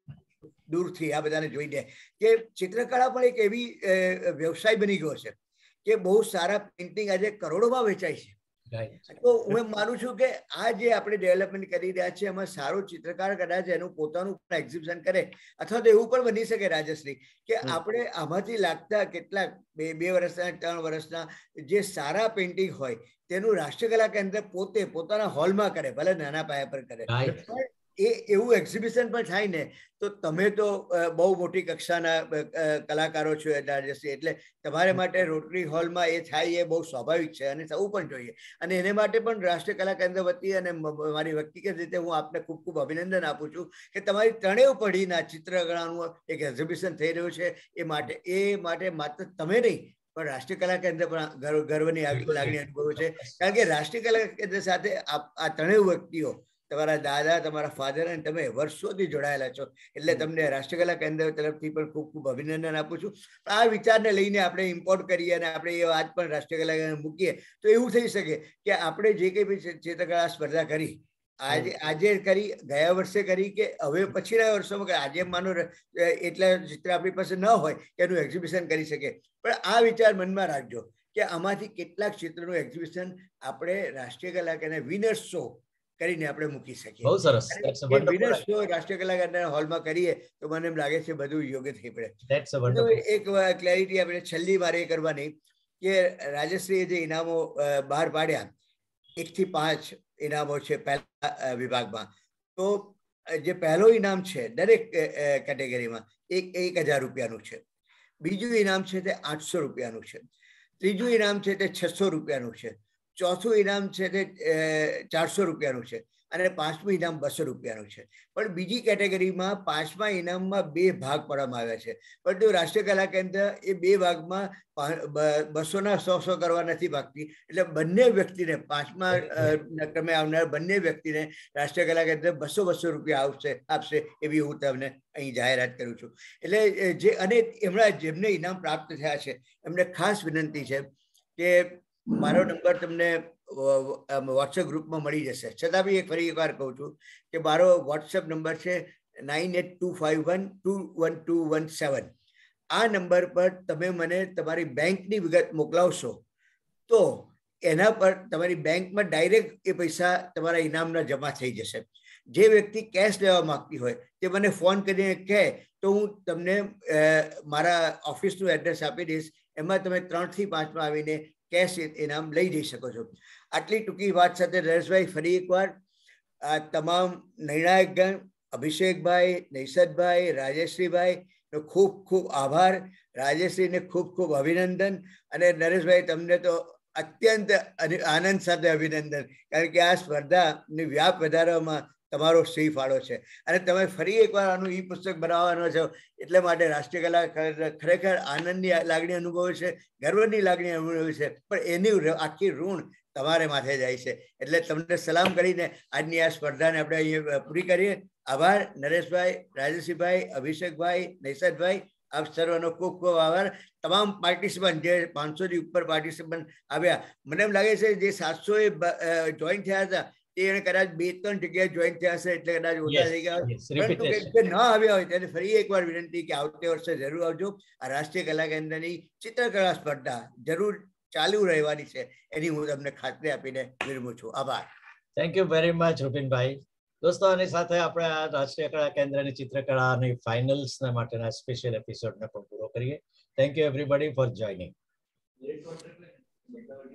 દૂરથી આ બધાને જોઈને કે ચિત્રકળા પણ એક એવી વ્યવસાય બની ગયો છે કે બહુ સારા પેઇન્ટિંગ આજે કરોડોમાં વેચાય છે. તો હું એમ માનું છું કે આ જે આપણે ડેવલપમેન્ટ કરી રહ્યા છીએ એમાં સારો ચિત્રકાર કદાચ એનું પોતાનું એક્ઝિબિશન કરે અથવા તો એવું પણ બની શકે રાજશ્રી કે આપણે આમાંથી લાગતા કેટલાક બે બે વર્ષના ત્રણ વર્ષના જે સારા પેઇન્ટિંગ હોય તેનું રાષ્ટ્રીય કલા કેન્દ્ર પોતે પોતાના હોલમાં કરે, ભલે નાના પાયા પર કરે, એ એવું એક્ઝિબિશન પણ થાય ને તો તમે તો બહુ મોટી કક્ષાના કલાકારો છો રાજશ્રી, એટલે તમારે માટે રોટરી હોલમાં એ થાય એ બહુ સ્વાભાવિક છે અને થવું પણ જોઈએ. અને એને માટે પણ રાષ્ટ્રીય કલા કેન્દ્ર વતી અને મારી વ્યક્તિગત રીતે હું આપને ખૂબ ખૂબ અભિનંદન આપું છું કે તમારી ત્રણેય પેઢીના ચિત્રકળાનું એક એક્ઝિબિશન થઈ રહ્યું છે. એ માટે એ માટે માત્ર તમે નહીં પણ રાષ્ટ્રીય કલા કેન્દ્ર પણ ગર્વની લાગણી અનુભવે છે. કારણ કે રાષ્ટ્રીય કલા કેન્દ્ર સાથે આ ત્રણેય વ્યક્તિઓ તમારા દાદા, તમારા ફાધર અને તમે વર્ષોથી જોડાયેલા છો, એટલે તમને રાષ્ટ્રીય કલા કેન્દ્ર તરફથી પણ ખૂબ ખૂબ અભિનંદન આપું છું. આ વિચારને લઈને આપણે ઇમ્પોર્ટ કરીએ અને આપણે એ વાત પણ રાષ્ટ્રીય કલા કેન્દ્ર મૂકીએ તો એવું થઈ શકે કે આપણે જે કંઈ બી ચિત્રકળા સ્પર્ધા કરી આજે આજે કરી, ગયા વર્ષે કરી કે હવે પછીના વર્ષોમાં આજે માનો એટલા ચિત્ર આપણી પાસે ન હોય કે એનું એક્ઝિબિશન કરી શકે, પણ આ વિચાર મનમાં રાખજો કે આમાંથી કેટલાક ચિત્રનું એક્ઝિબિશન આપણે રાષ્ટ્રીય કલા કેન્દ્ર વિનર્સ શો કરીને આપણે મૂકી શકીએ. બહુ સરસ. વિનર્સ શો રાષ્ટ્રીય કલા કેન્દ્રના હોલમાં કરીએ તો મને એમ લાગે છે બધું યોગ્ય થઈ પડે. એક ક્લેરિટી આપણે છેલ્લી વાર એ કરવાની કે રાજશ્રીએ જે ઇનામો બહાર પાડ્યા એક થી પાંચ ઇનામો છે પહેલા વિભાગમાં, તો જે પહેલો ઇનામ છે દરેક કેટેગરીમાં એક એક હજાર રૂપિયાનું છે, બીજું ઇનામ છે તે આઠસો રૂપિયાનું છે, ત્રીજું ઇનામ છે તે છસો રૂપિયાનું છે, ચોથું ઇનામ છે તે ચારસો રૂપિયાનું છે અને પાંચમું ઇનામ બસો રૂપિયાનું છે. પણ બીજી કેટેગરીમાં પાંચમા ઇનામમાં બે ભાગ પાડવામાં આવ્યા છે, પરંતુ રાષ્ટ્રીય કલા કેન્દ્ર એ બે ભાગમાં બસો ના સો સો કરવા નથી માગતી, એટલે બંને વ્યક્તિને પાંચમા ક્રમે આવનાર બંને વ્યક્તિને રાષ્ટ્રીય કલા કેન્દ્ર બસો બસો રૂપિયા આવશે આપશે એવી હું તમને અહીં જાહેરાત કરું છું. એટલે જે અને એમના જેમને ઇનામ પ્રાપ્ત થયા છે એમને ખાસ વિનંતી છે કે મારો નંબર તમને વોટ્સએપ ગ્રુપમાં મળી જશે, છતાં બી એક ફરી એકવાર કહું છું કે મારો વોટ્સએપ નંબર છે nine eight two five one two one two one seven. આ નંબર પર તમે મને તમારી બેંકની વિગત મોકલાવશો તો એના પર તમારી બેંકમાં ડાયરેક્ટ એ પૈસા તમારા ઇનામના જમા થઈ જશે. જે વ્યક્તિ કેશ લેવા માંગતી હોય તે મને ફોન કરીને કહે તો હું તમને મારા ઓફિસનું એડ્રેસ આપી દઈશ, એમાં તમે ત્રણ થી પાંચમાં આવીને કેશ ઇનામ લઈ જઈ શકો છો. આટલી ટૂંકી વાત સાથે નરેશભાઈ ફરી એકવાર આ તમામ નિર્ણાયકગણ અભિષેકભાઈ, નૈસદભાઈ, રાજેશ્રીભાઈ નો ખૂબ ખૂબ આભાર. રાજેશ્રીને ખૂબ ખૂબ અભિનંદન અને નરેશભાઈ તમને તો અત્યંત આનંદ સાથે અભિનંદન, કારણ કે આ સ્પર્ધાની વ્યાપ વધારવામાં તમારો સહી ફાળો છે અને તમે ફરી એકવાર આનું ઈ પુસ્તક બનાવવાનો છો એટલે માટે રાષ્ટ્રીય કલા ખરેખર આનંદની લાગણી અનુભવે છે, ગર્વની લાગણી અનુભવે છે, પણ એની આખી ઋણ તમારે માથે જાય છે. એટલે તમને સલામ કરીને આજની આ સ્પર્ધાને આપણે અહીંયા પૂરી કરીએ. આભાર નરેશભાઈ, રાજેશભાઈ, અભિષેકભાઈ, નૈસદભાઈ, આપ સર્વનો ખૂબ ખૂબ આભાર. તમામ પાર્ટિસિપન્ટ જે પાંચસો થી ઉપર પાર્ટિસિપન્ટ આવ્યા, મને એમ લાગે છે જે સાતસો એ જોઈન થયા હતા એને કદાચ બે ત્રણ જગ્યાએ જોઈન થયા હશે એટલે કદાચ ઓછા થઈ ગયા હોય, પરંતુ જે ન આવ્યા હોય તેને ફરી એકવાર વિનંતી કે આવતે વર્ષે જરૂર આવજો. આ રાષ્ટ્રીય કલા કેન્દ્રની ચિત્રકળા સ્પર્ધા જરૂર ચાલુ રહેવાની છે એની હું તમને ખાતરી આપીને વિરમું છું. આભાર. થેન્ક યુ વેરી મચ રૂપિનભાઈ. દોસ્તો આની સાથે આપણે આ રાષ્ટ્રીય કલા કેન્દ્રની ચિત્રકળાની ફાઇનલ્સના માટેના સ્પેશિયલ એપિસોડને પણ પૂરો કરીએ. Thank you everybody for joining.